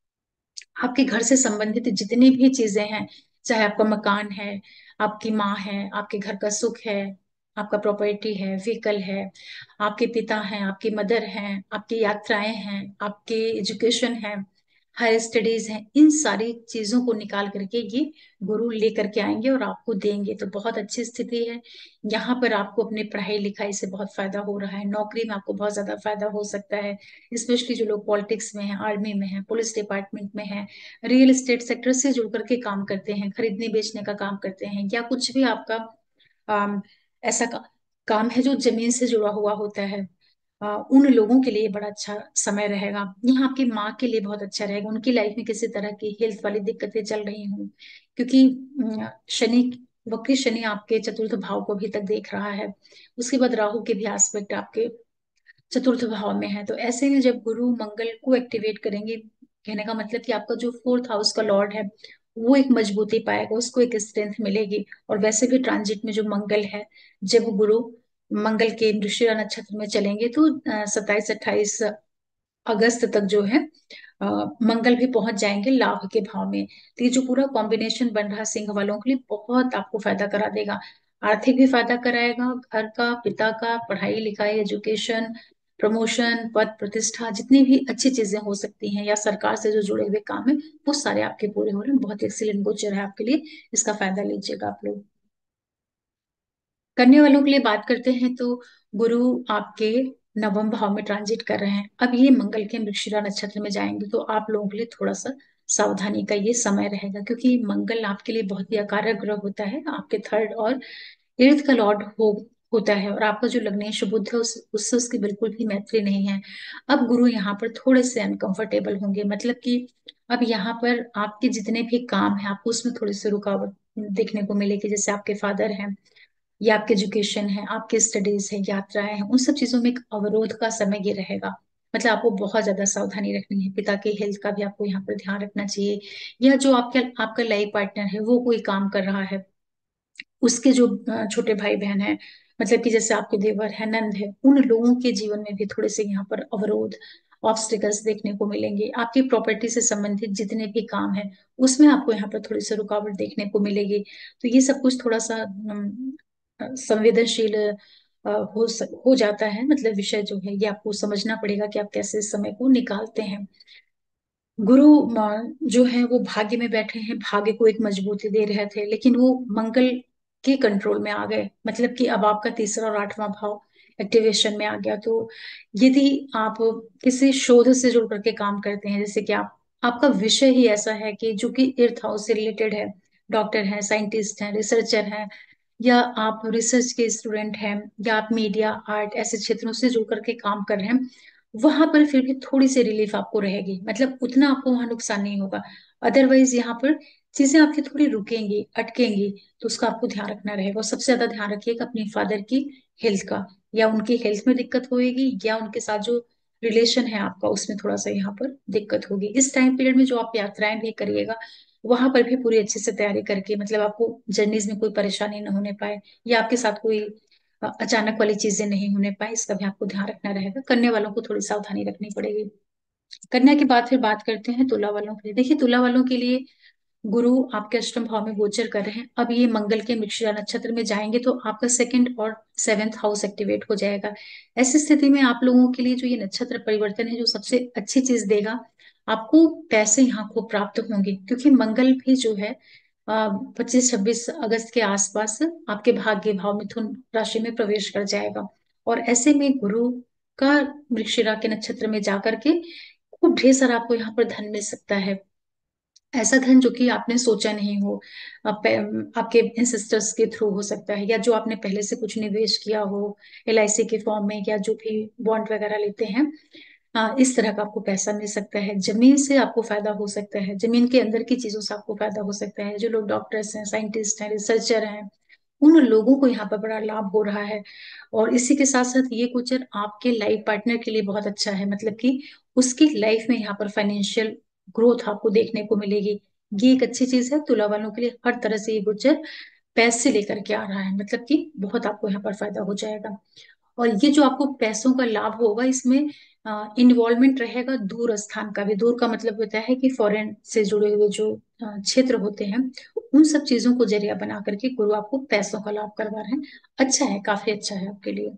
आपके घर से संबंधित जितनी भी चीजें हैं, चाहे आपका मकान है, आपकी माँ है, आपके घर का सुख है, आपका प्रॉपर्टी है, व्हीकल है, आपके पिता हैं, आपकी मदर हैं, आपकी यात्राएं हैं, आपके एजुकेशन है, हायर स्टडीज हैं, इन सारी चीजों को निकाल करके ये गुरु लेकर के आएंगे और आपको देंगे। तो बहुत अच्छी स्थिति है। यहाँ पर आपको अपनी पढ़ाई लिखाई से बहुत फायदा हो रहा है, नौकरी में आपको बहुत ज्यादा फायदा हो सकता है। स्पेशली जो लोग पॉलिटिक्स में है, आर्मी में है, पुलिस डिपार्टमेंट में है, रियल एस्टेट सेक्टर से जुड़ करके काम करते हैं, खरीदने बेचने का काम करते हैं, या कुछ भी आपका अम, ऐसा का, काम है जो जमीन से जुड़ा हुआ होता है, अ, उन लोगों के लिए बड़ा अच्छा समय रहेगा। यहाँ आपकी माँ के लिए बहुत अच्छा रहेगा, उनकी लाइफ में किसी तरह की हेल्थ वाली दिक्कतें चल रही हों, क्योंकि अम, शनि, वक्री शनि आपके चतुर्थ भाव को अभी तक देख रहा है। उसके बाद राहु के भी एस्पेक्ट आपके चतुर्थ भाव में है। तो ऐसे में जब गुरु मंगल को एक्टिवेट करेंगे, कहने का मतलब कि आपका जो फोर्थ हाउस का लॉर्ड है वो एक मजबूती पाएगा, उसको एक स्ट्रेंथ मिलेगी। और वैसे भी ट्रांजिट में जो मंगल है, जब गुरु मंगल के मृगशिरा नक्षत्र में चलेंगे, तो सत्ताईस अट्ठाईस अगस्त तक जो है अ, मंगल भी पहुंच जाएंगे लाभ के भाव में। तो ये जो पूरा कॉम्बिनेशन बन रहा है सिंह वालों के लिए, बहुत आपको फायदा करा देगा। आर्थिक भी फायदा कराएगा, घर का, पिता का, पढ़ाई लिखाई, एजुकेशन, प्रमोशन, पद प्रतिष्ठा, जितनी भी अच्छी चीजें हो सकती हैं, या सरकार से जो जुड़े हुए काम है, वो सारे आपके पूरे हो रहे हैं। बहुत एक्सीलेंट गोचर है आपके लिए, इसका फायदा लीजिएगा आप लोग। करने वालों के लिए बात करते हैं, तो गुरु आपके नवम भाव में ट्रांजिट कर रहे हैं। अब ये मंगल के मृगशिरा नक्षत्र में जाएंगे, तो आप लोगों के लिए थोड़ा सा सावधानी का ये समय रहेगा, क्योंकि मंगल आपके लिए बहुत ही अकारक ग्रह होता है, आपके थर्ड और एर्थ का लॉर्ड हो होता है, और आपका जो लग्नेश बुध है उस, उससे उसकी बिल्कुल भी मैत्री नहीं है। अब गुरु यहाँ पर थोड़े से अनकंफर्टेबल होंगे, मतलब कि अब यहाँ पर आपके जितने भी काम है, आपको उसमें थोड़ी सी रुकावट देखने को मिलेगी। जैसे आपके फादर हैं, या आपके एजुकेशन है, आपके स्टडीज है, यात्राएं हैं, उन सब चीजों में एक अवरोध का समय ये रहेगा। मतलब आपको बहुत ज्यादा सावधानी रखनी है, पिता के हेल्थ का भी आपको यहाँ पर ध्यान रखना चाहिए। या जो आपके आपका लाइफ पार्टनर है वो कोई काम कर रहा है, उसके जो अ, छोटे भाई बहन है, मतलब कि जैसे आपके देवर है, नंद है, उन लोगों के जीवन में भी थोड़े से यहाँ पर अवरोध, ऑब्स्टिकल्स देखने को मिलेंगे। आपकी प्रॉपर्टी से संबंधित जितने भी काम है, उसमें आपको यहाँ पर थोड़ी सी रुकावट देखने को मिलेगी। तो ये सब कुछ थोड़ा सा अम, अ, संवेदनशील अ, हो स- हो जाता है। मतलब विषय जो है ये आपको समझना पड़ेगा कि आप कैसे इस समय को निकालते हैं। गुरु म, जो है वो भाग्य में बैठे हैं, भाग्य को एक मजबूती दे रहे थे, लेकिन वो मंगल के कंट्रोल में आ गए। मतलब कि अब आपका तीसरा और आठवां भाव एक्टिवेशन में आ गया। तो यदि आप किसी शोध से जुड़ करके काम करते हैं, जैसे कि आप, आपका विषय ही ऐसा है कि जो कि तीर्थ हाउस से रिलेटेड है, डॉक्टर हैं, साइंटिस्ट हैं, रिसर्चर हैं, या आप रिसर्च के स्टूडेंट हैं, या आप मीडिया आर्ट ऐसे क्षेत्रों से जुड़ करके काम कर रहे हैं, वहां पर फिर भी थोड़ी सी रिलीफ आपको रहेगी, मतलब उतना आपको वहां नुकसान नहीं होगा। अदरवाइज यहाँ पर चीजें आपकी थोड़ी रुकेंगी, अटकेंगी, तो उसका आपको ध्यान रखना रहेगा। और सबसे ज्यादा ध्यान रखिएगा अपनी फादर की हेल्थ का, या उनकी हेल्थ में दिक्कत होएगी, या उनके साथ जो रिलेशन है आपका उसमें थोड़ा सा यहाँ पर दिक्कत होगी। इस टाइम पीरियड में जो आप यात्राएं भी करिएगा, वहां पर भी पूरी अच्छे से तैयारी करके, मतलब आपको जर्नीज में कोई परेशानी न होने पाए, या आपके साथ कोई अ, अचानक वाली चीजें नहीं होने पाए, इसका भी आपको ध्यान रखना रहेगा। कन्या वालों को थोड़ी सावधानी रखनी पड़ेगी। कन्या के बाद फिर बात करते हैं तुला वालों के लिए। देखिए, तुला वालों के लिए गुरु आपके अष्टम भाव में गोचर कर रहे हैं। अब ये मंगल के मृगशिरा नक्षत्र में जाएंगे तो आपका सेकंड और सेवेंथ हाउस एक्टिवेट हो जाएगा। ऐसी स्थिति में आप लोगों के लिए जो ये नक्षत्र परिवर्तन है, जो सबसे अच्छी चीज देगा, आपको पैसे यहाँ को प्राप्त होंगे, क्योंकि मंगल भी जो है पच्चीस छब्बीस अगस्त के आसपास आपके भाग्य भाव मिथुन राशि में प्रवेश कर जाएगा। और ऐसे में गुरु का मृगशिरा के नक्षत्र में जाकर के खूब ढेर सारा आपको यहाँ पर धन मिल सकता है। ऐसा धन जो कि आपने सोचा नहीं हो, आप, आपके एंसेस्टर्स के थ्रू हो सकता है, या जो आपने पहले से कुछ निवेश किया हो एल आई सी के फॉर्म में, या जो भी बॉन्ड वगैरह लेते हैं, आ, इस तरह का आपको पैसा मिल सकता है। जमीन से आपको फायदा हो सकता है, जमीन के अंदर की चीजों से आपको फायदा हो सकता है। जो लोग डॉक्टर्स हैं, साइंटिस्ट हैं, रिसर्चर हैं, उन लोगों को यहाँ पर बड़ा लाभ हो रहा है। और इसी के साथ साथ ये गोचर आपके लाइफ पार्टनर के लिए बहुत अच्छा है, मतलब कि उसकी लाइफ में यहाँ पर फाइनेंशियल ग्रोथ आपको देखने को मिलेगी। ये एक अच्छी चीज है तुला वालों के लिए। हर तरह से ये गोचर पैसे लेकर के आ रहा है, मतलब कि बहुत आपको यहाँ पर फायदा हो जाएगा। और ये जो आपको पैसों का लाभ होगा, इसमें इन्वॉल्वमेंट रहेगा दूर स्थान का भी। दूर का मतलब होता है कि फॉरेन से जुड़े हुए जो अ, क्षेत्र होते हैं, उन सब चीजों को जरिया बना करके गुरु आपको पैसों का लाभ करवा रहे हैं। अच्छा है, काफी अच्छा है आपके लिए।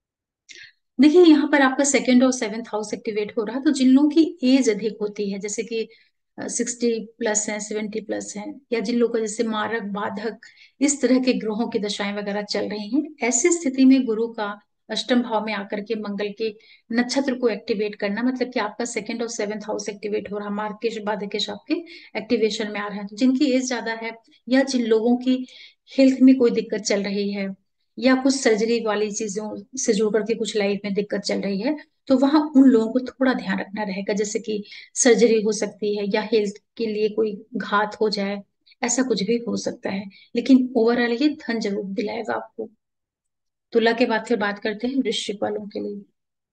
देखिए, यहाँ पर आपका सेकंड और सेवेंथ हाउस एक्टिवेट हो रहा है, तो जिन लोगों की एज अधिक होती है, जैसे कि सिक्सटी प्लस है, सेवेंटी प्लस है, या जिन लोगों को जैसे मारक बाधक इस तरह के ग्रहों की दशाएं वगैरह चल रही हैं, ऐसी स्थिति में गुरु का अष्टम भाव में आकर के मंगल के नक्षत्र को एक्टिवेट करना, मतलब कि आपका सेकंड और सेवेंथ हाउस एक्टिवेट हो रहा, मार्केश बाधकेश आपके एक्टिवेशन में आ रहा है। तो जिनकी एज ज्यादा है, या जिन लोगों की हेल्थ में कोई दिक्कत चल रही है, या कुछ सर्जरी वाली चीजों से जुड़ करके कुछ लाइफ में दिक्कत चल रही है, तो वहां उन लोगों को थोड़ा ध्यान रखना रहेगा। जैसे कि सर्जरी हो सकती है, या हेल्थ के लिए कोई घात हो जाए, ऐसा कुछ भी हो सकता है। लेकिन ओवरऑल ये धन जरूर दिलाएगा आपको। तुला के बाद फिर बात करते हैं वृश्चिक वालों के लिए।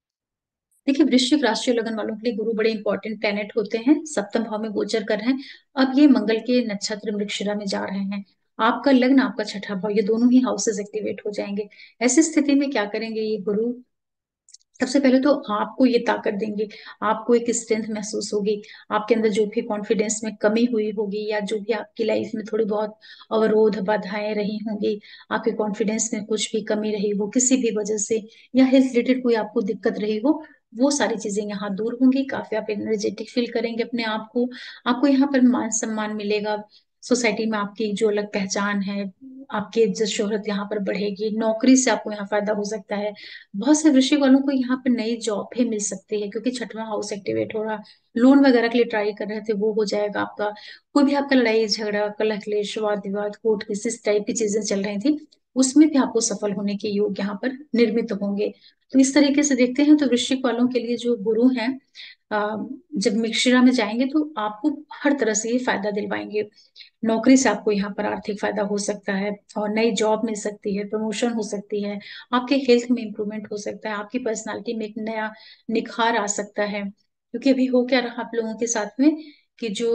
देखिए, वृश्चिक राशि और लगन वालों के लिए गुरु बड़े इंपॉर्टेंट प्लेनेट होते हैं। सप्तम भाव में गोचर कर रहे हैं। अब ये मंगल के नक्षत्र मृगशिरा में जा रहे हैं। आपका लग्न, आपका छठा भाव, ये दोनों ही हाउसेस एक्टिवेट हो जाएंगे। ऐसी स्थिति में क्या करेंगे ये गुरु? सबसे पहले तो आपको ये ताकत देंगे, आपको एक स्ट्रेंथ महसूस होगी। आपके अंदर जो भी कॉन्फिडेंस में कमी हुई होगी, या जो भी आपकी लाइफ में थोड़ी बहुत अवरोध बाधाएं रही होंगी, आपके कॉन्फिडेंस में कुछ भी कमी रही हो किसी भी वजह से, या हेल्थ रिलेटेड कोई आपको दिक्कत रही हो, वो सारी चीजें यहाँ दूर होंगी। काफी आप एनर्जेटिक फील करेंगे अपने आप को। आपको यहाँ पर मान सम्मान मिलेगा, सोसाइटी में आपकी जो अलग पहचान है, आपकी इज्जत शोहरत यहाँ पर बढ़ेगी। नौकरी से आपको यहाँ फायदा हो सकता है। बहुत से वृश्चिक वालों को यहाँ पर नई जॉब भी मिल सकती है, क्योंकि छठवां हाउस एक्टिवेट हो रहा। लोन वगैरह के लिए ट्राई कर रहे थे, वो हो जाएगा आपका। कोई भी आपका लड़ाई झगड़ा, कलह क्लेश, वाद विवाद, कोर्ट केस, इस टाइप की चीजें चल रही थी, उसमें भी आपको सफल होने के योग यहाँ पर निर्मित होंगे। तो इस तरीके से देखते हैं तो वृश्चिक वालों के लिए जो गुरु हैं, अ, जब मिश्रा में जाएंगे तो आपको हर तरह से ये फायदा दिलवाएंगे। नौकरी से आपको यहाँ पर आर्थिक फायदा हो सकता है, और नई जॉब मिल सकती है, प्रमोशन हो सकती है, आपके हेल्थ में इंप्रूवमेंट हो सकता है, आपकी पर्सनालिटी में एक नया निखार आ सकता है। क्योंकि अभी हो क्या रहा आप लोगों के साथ में, कि जो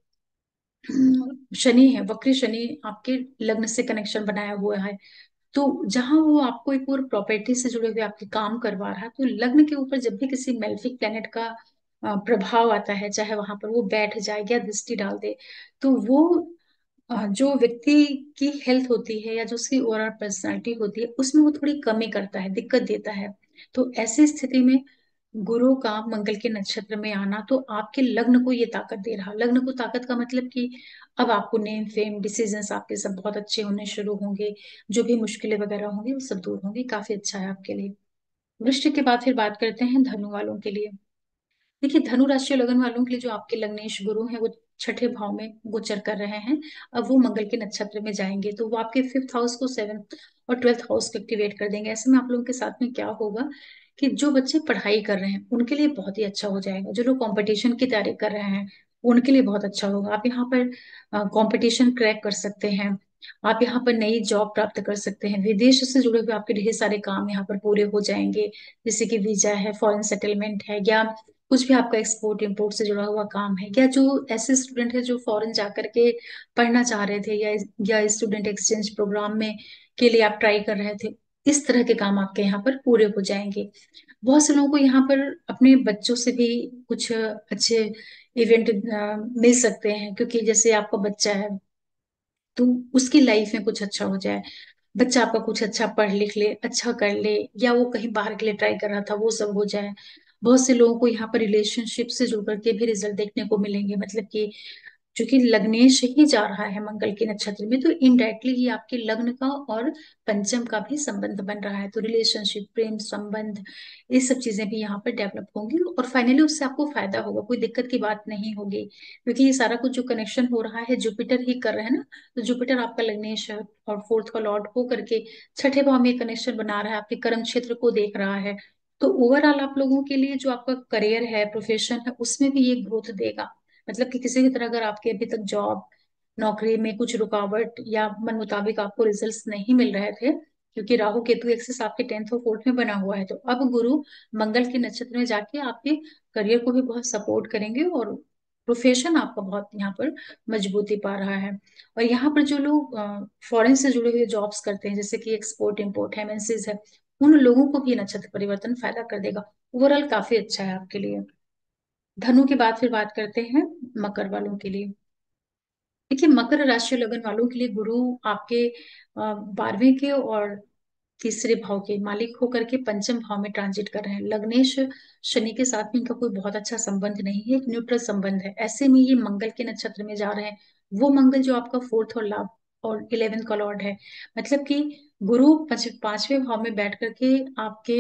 शनि है, वक्री शनि आपके लग्न से कनेक्शन बनाया हुआ है। तो जहां वो आपको एक और प्रॉपर्टी से जुड़े हुए आपके काम करवा रहा है, तो लग्न के ऊपर जब भी किसी मेलेफिक प्लेनेट का अ, प्रभाव आता है, चाहे वहां पर वो बैठ जाए या दृष्टि डाल दे, तो वो अ, जो व्यक्ति की हेल्थ होती है, या जो उसकी ओवरऑल पर्सनालिटी होती है, उसमें वो थोड़ी कमी करता है, दिक्कत देता है। तो ऐसी स्थिति में गुरु का मंगल के नक्षत्र में आना तो आपके लग्न को ये ताकत दे रहा। लग्न को ताकत का मतलब कि अब आपको नेम फेम डिसीजंस आपके सब बहुत अच्छे होने शुरू होंगे। जो भी मुश्किलें वगैरह होंगी वो सब दूर होंगी। काफी अच्छा है आपके लिए। वृश्चिक के बाद फिर बात करते हैं धनु वालों के लिए। देखिए, धनु राशि और लगन वालों के लिए जो आपके लग्नेश गुरु हैं, वो छठे भाव में गोचर कर रहे हैं। अब वो मंगल के नक्षत्र में जाएंगे तो वो आपके फिफ्थ हाउस को, सेवन्थ और ट्वेल्थ हाउस को एक्टिवेट कर देंगे। ऐसे में आप लोगों के साथ में क्या होगा कि जो बच्चे पढ़ाई कर रहे हैं उनके लिए बहुत ही अच्छा हो जाएगा। जो लोग कंपटीशन की तैयारी कर रहे हैं उनके लिए बहुत अच्छा होगा। आप यहाँ पर कंपटीशन क्रैक कर सकते हैं। आप यहाँ पर नई जॉब प्राप्त कर सकते हैं। विदेश से जुड़े हुए आपके ढेर सारे काम यहाँ पर पूरे हो जाएंगे, जैसे कि वीजा है, फॉरेन सेटलमेंट है, या कुछ भी आपका एक्सपोर्ट इंपोर्ट से जुड़ा हुआ काम है, या जो ऐसे स्टूडेंट है जो फॉरेन जाकर के पढ़ना चाह रहे थे, या या स्टूडेंट एक्सचेंज प्रोग्राम में के लिए आप ट्राई कर रहे थे, इस तरह के काम आपके यहाँ पर पूरे हो जाएंगे। बहुत से लोगों को यहाँ पर अपने बच्चों से भी कुछ अच्छे इवेंट मिल सकते हैं, क्योंकि जैसे आपका बच्चा है तो उसकी लाइफ में कुछ अच्छा हो जाए। बच्चा आपका कुछ अच्छा पढ़ लिख ले, अच्छा कर ले, या वो कहीं बाहर के लिए ट्राई कर रहा था वो सब हो जाए। बहुत से लोगों को यहाँ पर रिलेशनशिप से जुड़ करके भी रिजल्ट देखने को मिलेंगे। मतलब कि क्योंकि लग्नेश ही जा रहा है मंगल के नक्षत्र में, तो इनडायरेक्टली ये आपके लग्न का और पंचम का भी संबंध बन रहा है। तो रिलेशनशिप, प्रेम संबंध, ये सब चीजें भी यहाँ पर डेवलप होंगी और फाइनली उससे आपको फायदा होगा। कोई दिक्कत की बात नहीं होगी, क्योंकि ये सारा कुछ जो कनेक्शन हो रहा है जुपिटर ही कर रहे हैं ना। तो जुपिटर आपका लग्नेश है और फोर्थ का लॉर्ड हो करके छठे भाव में कनेक्शन बना रहा है, आपके कर्म क्षेत्र को देख रहा है। तो ओवरऑल आप लोगों के लिए जो आपका करियर है, प्रोफेशन है, उसमें भी ये ग्रोथ देगा। मतलब कि किसी भी तरह अगर आपके अभी तक जॉब नौकरी में कुछ रुकावट या मन मुताबिक आपको रिजल्ट्स नहीं मिल रहे थे, क्योंकि राहु केतु एक्सिस आपके टेंथ और फोर्थ में बना हुआ है, तो अब गुरु मंगल के नक्षत्र में जाके आपके करियर को भी बहुत सपोर्ट करेंगे और प्रोफेशन आपका बहुत यहाँ पर मजबूती पा रहा है। और यहाँ पर जो लोग फॉरेन से जुड़े हुए जॉब्स करते हैं, जैसे कि एक्सपोर्ट इंपोर्ट है, एम एन सीज है, उन लोगों को भी ये नक्षत्र परिवर्तन फायदा कर देगा। ओवरऑल काफी अच्छा है आपके लिए। धनु की बात फिर बात करते हैं मकर वालों के लिए। देखिए, मकर राशि लगन वालों के लिए गुरु आपके बारहवें के और तीसरे भाव के मालिक होकर के पंचम भाव में ट्रांजिट कर रहे हैं। लग्नेश शनि के साथ में इनका कोई बहुत अच्छा संबंध नहीं है, एक न्यूट्रल संबंध है। ऐसे में ये मंगल के नक्षत्र में जा रहे हैं, वो मंगल जो आपका फोर्थ और लाभ और इलेवेंथ का लॉर्ड है। मतलब कि गुरु पांच, पांचवें भाव में बैठ करके आपके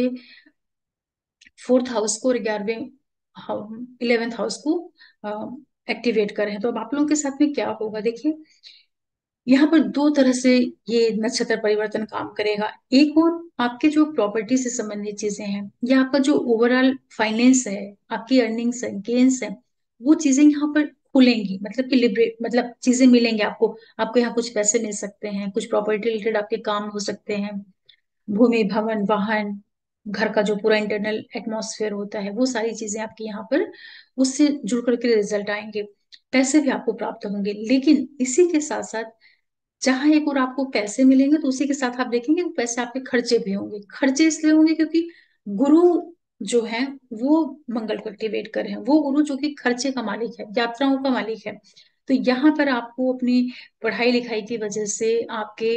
फोर्थ हाउस को और ग्यारहवें इलेवेंथ हाउस को एक्टिवेट कर रहे हैं। तो अब आप लोगों के साथ में क्या होगा, देखिए यहाँ पर दो तरह से ये नक्षत्र परिवर्तन काम करेगा। एक और आपके जो प्रॉपर्टी से संबंधित चीजें हैं, या आपका जो ओवरऑल फाइनेंस है, आपकी अर्निंग्स है, गेन्स है, वो चीजें यहाँ पर खुलेंगी। मतलब कि लिबरेट, मतलब चीजें मिलेंगे आपको। आपको यहाँ कुछ पैसे मिल सकते हैं, कुछ प्रॉपर्टी रिलेटेड आपके काम हो सकते हैं, भूमि, भवन, वाहन, घर का जो पूरा इंटरनल एटमॉस्फेयर होता है, वो सारी चीजें आपकी यहाँ पर उससे जुड़ करके रिजल्ट आएंगे। पैसे भी आपको प्राप्त होंगे, लेकिन इसी के साथ साथ जहां एक और आपको पैसे मिलेंगे तो उसी के साथ आप देखेंगे वो पैसे आपके खर्चे भी होंगे। खर्चे इसलिए होंगे क्योंकि गुरु जो है वो मंगल को एक्टिवेट कर रहे हैं। वो गुरु जो कि खर्चे का मालिक है, यात्राओं का मालिक है। तो यहाँ पर आपको अपनी पढ़ाई लिखाई की वजह से, आपके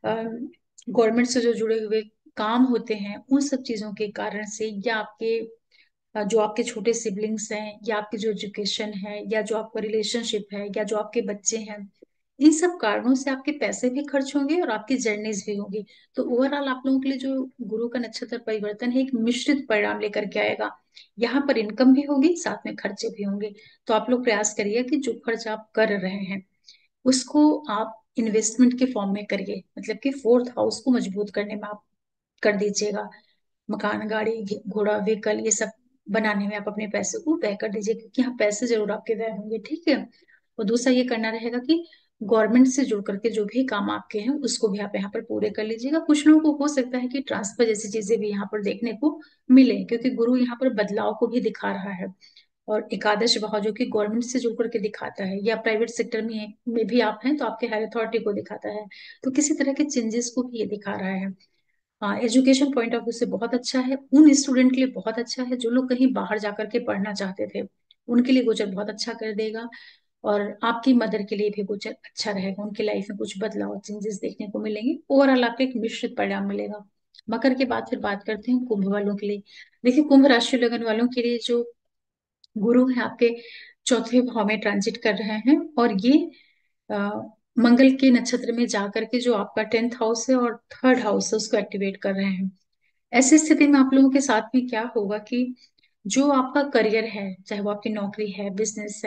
गवर्नमेंट से जो जुड़े हुए काम होते हैं, उन सब चीजों के कारण से, या आपके अ, जो आपके छोटे सिबलिंग्स हैं, या आपकी जो एजुकेशन है, या जो आपका रिलेशनशिप है, या जो आपके बच्चे हैं, इन सब कारणों से आपके पैसे भी खर्च होंगे और आपकी जर्नीज भी होंगी। तो ओवरऑल आप लोगों के लिए जो गुरु का नक्षत्र परिवर्तन है, एक मिश्रित परिणाम लेकर के आएगा। यहाँ पर इनकम भी होगी, साथ में खर्चे भी होंगे। तो आप लोग प्रयास करिए कि जो खर्च आप कर रहे हैं उसको आप इन्वेस्टमेंट के फॉर्म में करिए। मतलब कि फोर्थ हाउस को मजबूत करने में आप कर दीजिएगा। मकान, गाड़ी, घे- घोड़ा, व्हीकल, ये सब बनाने में आप अपने पैसे को व्यय कर दीजिए, क्योंकि यहाँ पैसे जरूर आपके व्यय होंगे। ठीक है। और दूसरा ये करना रहेगा कि गवर्नमेंट से जुड़ करके जो भी काम आपके हैं उसको भी आप यहाँ पर पूरे कर लीजिएगा। कुछ लोगों को हो सकता है कि ट्रांसफर जैसी चीजें भी यहाँ पर देखने को मिले, क्योंकि गुरु यहाँ पर बदलाव को भी दिखा रहा है। और एकादश भाव जो कि गवर्नमेंट से जुड़ करके दिखाता है, या प्राइवेट सेक्टर में में भी आप हैं तो आपके हायर अथॉरिटी को दिखाता है। तो किसी तरह के चेंजेस को भी ये दिखा रहा है। हाँ, एजुकेशन पॉइंट ऑफ व्यू से बहुत अच्छा है। उन स्टूडेंट के लिए बहुत अच्छा है जो लोग कहीं बाहर जाकर के पढ़ना चाहते थे, उनके लिए गोचर बहुत अच्छा कर देगा। और आपकी मदर के लिए भी गोचर अच्छा रहेगा, उनकी लाइफ में कुछ बदलाव, चेंजेस देखने को मिलेंगे। ओवरऑल आपको एक मिश्रित परिणाम मिलेगा। मकर के बाद फिर बात करते हैं कुंभ वालों के लिए। देखिए, कुंभ राशि लगन वालों के लिए जो गुरु है आपके चौथे भाव में ट्रांजिट कर रहे हैं, और ये अ, मंगल के नक्षत्र में जाकर के जो आपका टेंथ हाउस है और थर्ड हाउस है उसको एक्टिवेट कर रहे हैं। ऐसी स्थिति में आप लोगों के साथ में क्या होगा कि जो आपका करियर है, चाहे वो आपकी नौकरी है, बिजनेस है,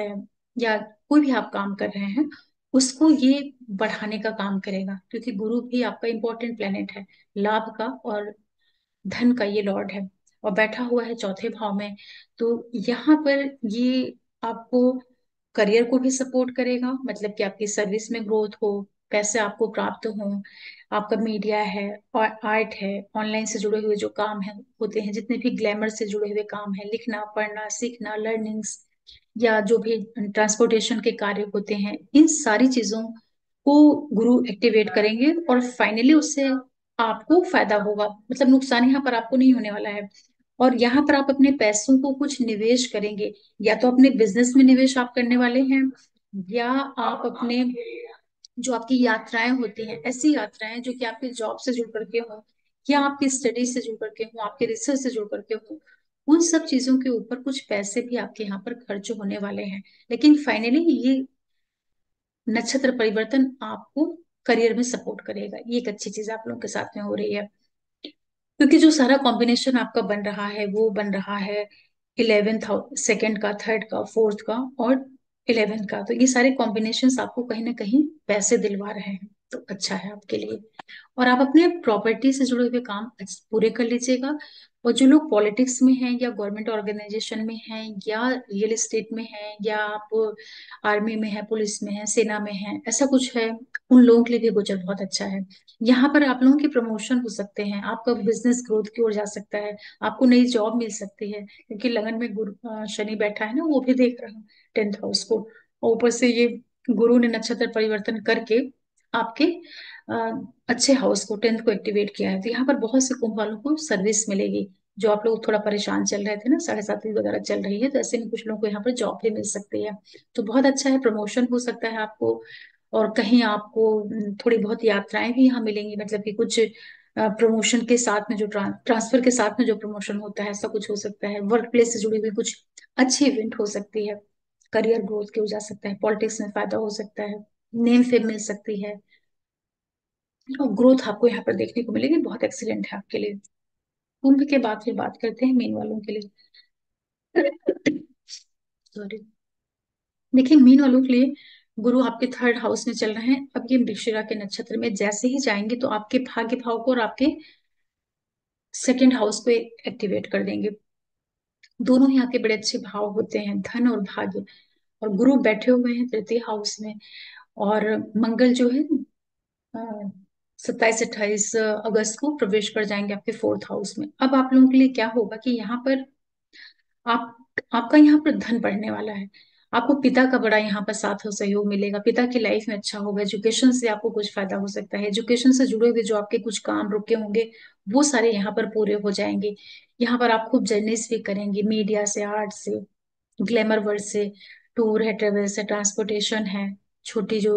या कोई भी आप काम कर रहे हैं उसको ये बढ़ाने का काम करेगा, क्योंकि गुरु भी आपका इंपॉर्टेंट प्लेनेट है, लाभ का और धन का ये लॉर्ड है, और बैठा हुआ है चौथे भाव में। तो यहाँ पर ये आपको करियर को भी सपोर्ट करेगा, मतलब कि आपकी सर्विस में ग्रोथ हो, पैसे आपको प्राप्त हो, आपका मीडिया है और आर्ट है, ऑनलाइन से जुड़े हुए जो काम है होते हैं, जितने भी ग्लैमर से जुड़े हुए काम है, लिखना पढ़ना सीखना लर्निंग्स, या जो भी ट्रांसपोर्टेशन के कार्य होते हैं, इन सारी चीजों को गुरु एक्टिवेट करेंगे, और फाइनली उससे आपको फायदा होगा, मतलब नुकसान यहाँ पर आपको नहीं होने वाला है। और यहाँ पर आप अपने पैसों को कुछ निवेश करेंगे, या तो अपने बिजनेस में निवेश आप करने वाले हैं, या आप अपने जो आपकी यात्राएं होती हैं, ऐसी यात्राएं जो कि आपके जॉब से जुड़ करके हो, या आपकी स्टडी से जुड़ करके हो, आपके रिसर्च से जुड़ करके हो, उन सब चीजों के ऊपर कुछ पैसे भी आपके यहाँ पर खर्च होने वाले हैं। लेकिन फाइनली ये नक्षत्र परिवर्तन आपको करियर में सपोर्ट करेगा, ये एक अच्छी चीज आप लोगों के साथ में हो रही है, क्योंकि जो सारा कॉम्बिनेशन आपका बन रहा है वो बन रहा है इलेवेंथ सेकंड का, थर्ड का, फोर्थ का और इलेवेंथ का, तो ये सारे कॉम्बिनेशंस आपको कहीं ना कहीं पैसे दिलवा रहे हैं, तो अच्छा है आपके लिए। और आप अपने प्रॉपर्टी से जुड़े हुए काम अच्छ- पूरे कर लीजिएगा। और जो लोग पॉलिटिक्स में हैं, या गवर्नमेंट ऑर्गेनाइजेशन में हैं, या रियल एस्टेट में हैं, या आप आर्मी में है, पुलिस में है, सेना में है, ऐसा कुछ है, उन लोगों के लिए भी गोचर बहुत अच्छा है। यहाँ पर आप लोगों की प्रमोशन हो सकते हैं, आपका बिजनेस ग्रोथ की ओर जा सकता है, आपको नई जॉब मिल सकती है, क्योंकि लगन में गुरु अ, शनि बैठा है ना, वो भी देख रहा है टेंथ हाउस को, और ऊपर से ये गुरु ने नक्षत्र परिवर्तन करके आपके अ, अच्छे हाउस को, टेंथ को एक्टिवेट किया है, तो यहाँ पर बहुत से कुंभ वालों को सर्विस मिलेगी। जो आप लोग थोड़ा परेशान चल रहे थे ना, साढ़े साथी वगैरह चल रही है, तो ऐसे में कुछ लोगों को यहाँ पर जॉब भी मिल सकती है, तो बहुत अच्छा है, प्रमोशन हो सकता है आपको। और कहीं आपको हम्म, थोड़ी बहुत यात्राएं भी यहाँ मिलेंगी, मतलब कि कुछ प्रमोशन के साथ में जो ट्रां, ट्रांसफर के साथ में जो प्रमोशन होता है, ऐसा कुछ हो सकता है, वर्क प्लेस से जुड़ी हुई कुछ अच्छी इवेंट हो सकती है, करियर ग्रोथ की हो जा सकता है, पॉलिटिक्स में फायदा हो सकता है, नेम फेम मिल सकती है, और ग्रोथ आपको यहाँ पर देखने को मिलेगी, बहुत एक्सीलेंट है आपके लिए। कुंभ के बाद फिर बात करते हैं मीन वालों के लिए। सॉरी। देखिए, मीन वालों के लिए गुरु आपके थर्ड हाउस में चल रहे हैं, अब ये मृगशिरा के नक्षत्र में जैसे ही जाएंगे तो आपके भाग्य भाव को और आपके सेकंड हाउस को एक्टिवेट कर देंगे। दोनों ही आपके बड़े अच्छे भाव होते हैं, धन और भाग्य, और गुरु बैठे हुए हैं तृतीय हाउस में, और मंगल जो है सत्ताईस अट्ठाईस अगस्त को प्रवेश कर जाएंगे आपके फोर्थ हाउस में। अब आप लोगों के लिए क्या होगा कि यहाँ पर आप आपका यहाँ पर धन बढ़ने वाला है, आपको पिता का बड़ा यहाँ पर साथ और सहयोग मिलेगा, पिता की लाइफ में अच्छा होगा, एजुकेशन से आपको कुछ फायदा हो सकता है, एजुकेशन से जुड़े हुए जो आपके कुछ काम रुके होंगे वो सारे यहाँ पर पूरे हो जाएंगे। यहाँ पर आप खूब जर्नीज भी करेंगे, मीडिया से, आर्ट से, ग्लैमर वर्ड से, टूर है, ट्रेवल्स है, ट्रांसपोर्टेशन है, छोटी जो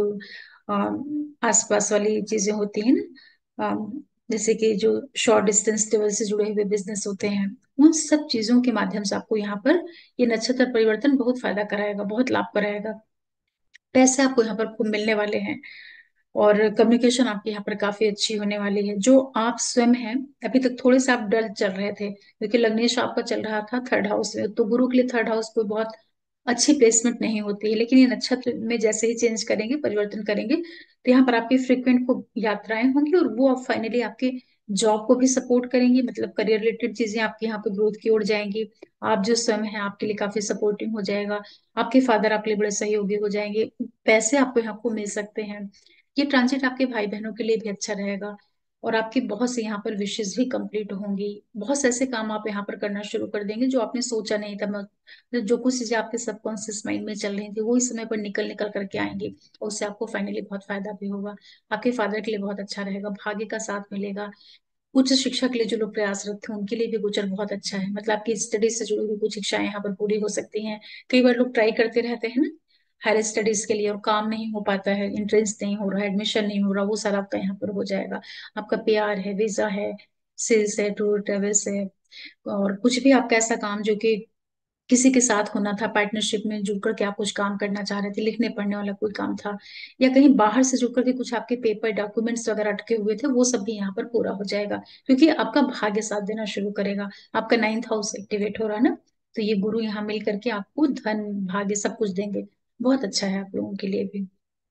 अम, आसपास वाली चीजें होती है ना, अम, जैसे कि जो शॉर्ट डिस्टेंस ट्रेवल से जुड़े हुए बिजनेस होते हैं, उन सब चीजों के माध्यम से आपको यहाँ पर ये नक्षत्र परिवर्तन बहुत फायदा कराएगा, बहुत लाभ कराएगा, पैसे आपको यहाँ पर खूब मिलने वाले हैं, और कम्युनिकेशन आपकी यहाँ पर काफी अच्छी होने वाली है। जो आप स्वयं हैं, अभी तक थोड़े से आप डल चल रहे थे, क्योंकि लग्नेश आपका चल रहा था थर्ड हाउस में, तो गुरु के लिए थर्ड हाउस कोई बहुत अच्छी प्लेसमेंट नहीं होती है, लेकिन ये नक्षत्र में जैसे ही चेंज करेंगे, परिवर्तन करेंगे, तो यहाँ पर आपकी फ्रिक्वेंट को यात्राएं होंगी, और वो अब फाइनली आपके जॉब को भी सपोर्ट करेंगी, मतलब करियर रिलेटेड चीजें आपके यहाँ पे ग्रोथ की ओर जाएंगी। आप जो स्वयं है आपके लिए काफी सपोर्टिंग हो जाएगा, आपके फादर आपके लिए बड़े सहयोगी हो जाएंगे, पैसे आपको यहाँ को मिल सकते हैं। ये ट्रांजिट आपके भाई बहनों के लिए भी अच्छा रहेगा, और आपकी बहुत सी यहाँ पर विशेष भी कंप्लीट होंगी, बहुत से ऐसे काम आप यहाँ पर करना शुरू कर देंगे जो आपने सोचा नहीं था, मतलब जो कुछ चीजें आपके सबकॉन्शियस माइंड में चल रही थी वो इस समय पर निकल निकल करके आएंगी, और उससे आपको फाइनली बहुत फायदा भी होगा। आपके फादर के लिए बहुत अच्छा रहेगा, भाग्य का साथ मिलेगा। उच्च शिक्षा के लिए जो लोग प्रयासरत थे उनके लिए भी गोचर बहुत अच्छा है, मतलब आपकी स्टडीज से जुड़ी हुई कुछ इच्छाएं यहाँ पर पूरी हो सकती हैं। कई बार लोग ट्राई करते रहते हैं ना हायर स्टडीज के लिए, और काम नहीं हो पाता है, एंट्रेंस नहीं हो रहा है, एडमिशन नहीं हो रहा, वो सारा आपका यहाँ पर हो जाएगा। आपका पीआर है, वीजा है, सेल्स है, टूर ट्रेवल्स है, और कुछ भी आपका ऐसा काम जो कि किसी के साथ होना था, पार्टनरशिप में जुड़ करके आप कुछ काम करना चाह रहे थे, लिखने पढ़ने वाला कोई काम था, या कहीं बाहर से जुड़ करके कुछ आपके पेपर डॉक्यूमेंट्स वगैरह अटके हुए थे, वो सब भी यहाँ पर पूरा हो जाएगा, क्योंकि आपका भाग्य साथ देना शुरू करेगा। आपका नाइन्थ हाउस एक्टिवेट हो रहा है ना, तो ये गुरु यहाँ मिल करके आपको धन भाग्य सब कुछ देंगे, बहुत अच्छा है आप लोगों के लिए भी।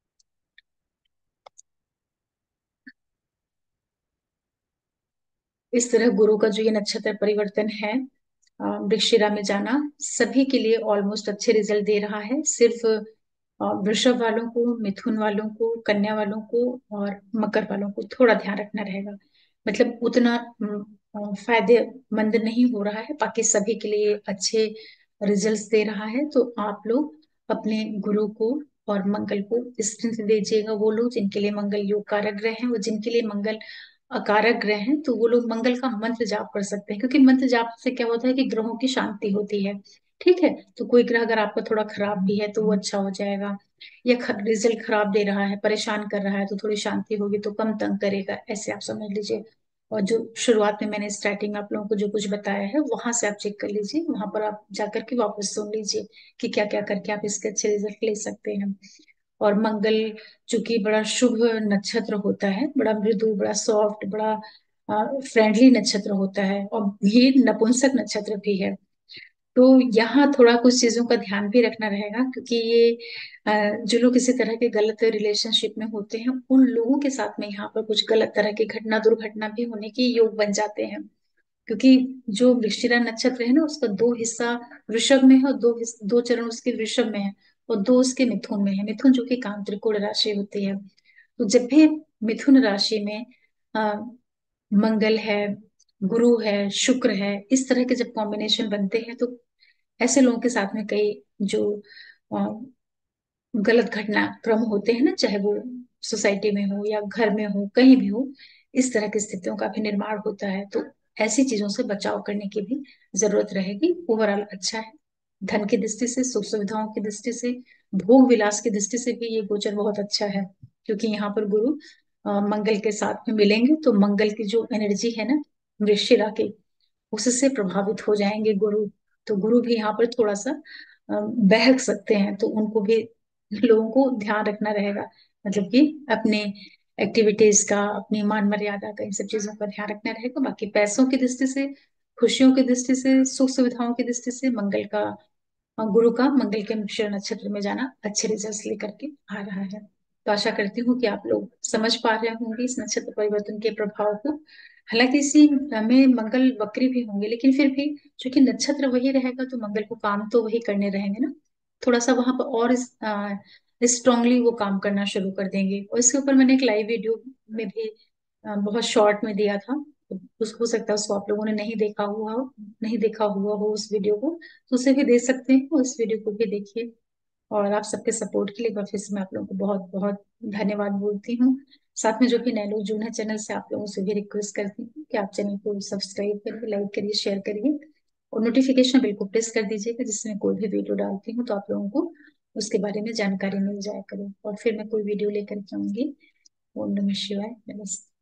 इस तरह गुरु का जो ये नक्षत्र परिवर्तन है, अ, वृश्चिरा में जाना, सभी के लिए ऑलमोस्ट अच्छे रिजल्ट दे रहा है। सिर्फ अ, वृषभ वालों को, मिथुन वालों को, कन्या वालों को और मकर वालों को थोड़ा ध्यान रखना रहेगा। मतलब उतना अम, अ, फायदेमंद नहीं हो रहा है, बाकी सभी के लिए अच्छे रिजल्ट्स दे रहा है। तो आप लोग अपने गुरु को और मंगल को स्ट्रेंथ दीजिएगा। वो लोग जिनके लिए मंगल योग कारक ग्रह हैं और जिनके लिए मंगल अकारक ग्रह हैं, तो वो लोग मंगल का मंत्र जाप कर सकते हैं, क्योंकि मंत्र जाप से क्या होता है कि ग्रहों की शांति होती है। ठीक है। तो कोई ग्रह अगर आपका थोड़ा खराब भी है तो वो अच्छा हो जाएगा, या रिजल्ट खराब दे रहा है, परेशान कर रहा है, तो थोड़ी शांति होगी तो कम तंग करेगा, ऐसे आप समझ लीजिए। और जो शुरुआत में मैंने स्टार्टिंग आप लोगों को जो कुछ बताया है, वहां से आप चेक कर लीजिए, वहां पर आप जाकर के वापस सुन लीजिए कि क्या क्या करके आप इसके अच्छे रिजल्ट ले सकते हैं। और मंगल चूंकि बड़ा शुभ नक्षत्र होता है, बड़ा मृदु, बड़ा सॉफ्ट, बड़ा फ्रेंडली नक्षत्र होता है, और ये नपुंसक नक्षत्र भी है। तो यहाँ थोड़ा कुछ चीजों का ध्यान भी रखना रहेगा, क्योंकि ये अ, जो लोग किसी तरह के गलत रिलेशनशिप में होते हैं, उन लोगों के साथ में यहाँ पर कुछ गलत तरह की घटना दुर्घटना भी होने के योग बन जाते हैं। क्योंकि जो वृश्चिरा नक्षत्र है ना, उसका दो हिस्सा वृषभ में है और दो हिस्स- दो चरण उसके वृषभ में है, और दो उसके मिथुन में है। मिथुन जो कि काम त्रिकोण राशि होती है। तो जब भी मिथुन राशि में आ, मंगल है, गुरु है, शुक्र है, इस तरह के जब कॉम्बिनेशन बनते हैं, तो ऐसे लोगों के साथ में कई जो अ, गलत घटनाक्रम होते हैं ना, चाहे वो सोसाइटी में हो या घर में हो, कहीं भी हो, इस तरह की स्थितियों का भी निर्माण होता है। तो ऐसी चीजों से बचाव करने की भी जरूरत रहेगी। ओवरऑल अच्छा है, धन की दृष्टि से, सुख सुविधाओं की दृष्टि से, भोग विलास की दृष्टि से भी ये गोचर बहुत अच्छा है। क्योंकि यहाँ पर गुरु अ, मंगल के साथ में मिलेंगे, तो मंगल की जो एनर्जी है ना वृश्चिक की, उससे प्रभावित हो जाएंगे गुरु। तो गुरु भी यहाँ पर थोड़ा सा अ, बहक सकते हैं, तो उनको भी लोगों को ध्यान रखना रहेगा। मतलब कि अपने एक्टिविटीज का, अपनी मान मर्यादा का, इन सब चीजों का ध्यान रखना रहेगा। बाकी पैसों की दृष्टि से, खुशियों की दृष्टि से, सुख सुविधाओं की दृष्टि से मंगल का, अ, गुरु का मंगल के मृगशिरा नक्षत्र में जाना अच्छे रिजल्ट लेकर के आ रहा है। तो आशा करती हूँ कि आप लोग समझ पा रहे होंगे इस नक्षत्र परिवर्तन के प्रभाव को। हालांकि इसी में मंगल वक्री भी होंगे, लेकिन फिर भी चूंकि नक्षत्र वही रहेगा, तो मंगल को काम तो वही करने रहेंगे ना। थोड़ा सा वहां पर और स्ट्रांगली वो काम करना शुरू कर देंगे। और इसके ऊपर मैंने एक लाइव वीडियो में भी अ, बहुत शॉर्ट में दिया था। तो उस हो सकता है उसको आप लोगों ने नहीं देखा हुआ हो, नहीं देखा हुआ हो उस वीडियो को, तो उसे भी देख सकते हैं, उस वीडियो को भी देखिए। और आप सबके सपोर्ट के लिए एक बार फिर से मैं आप लोगों को बहुत बहुत धन्यवाद बोलती हूँ। साथ में जो भी नए लोग जुड़े हैं चैनल से, आप लोगों से भी रिक्वेस्ट करती हूँ कि आप चैनल को सब्सक्राइब करिए, लाइक करिए, शेयर करिए, और नोटिफिकेशन बिल्कुल प्रेस कर दीजिएगा, जिससे मैं कोई भी वीडियो डालती हूँ तो आप लोगों को उसके बारे में जानकारी मिल जाया करे। और फिर मैं कोई वीडियो लेकर के आऊंगी। ओम नमः शिवाय, नमस्ते।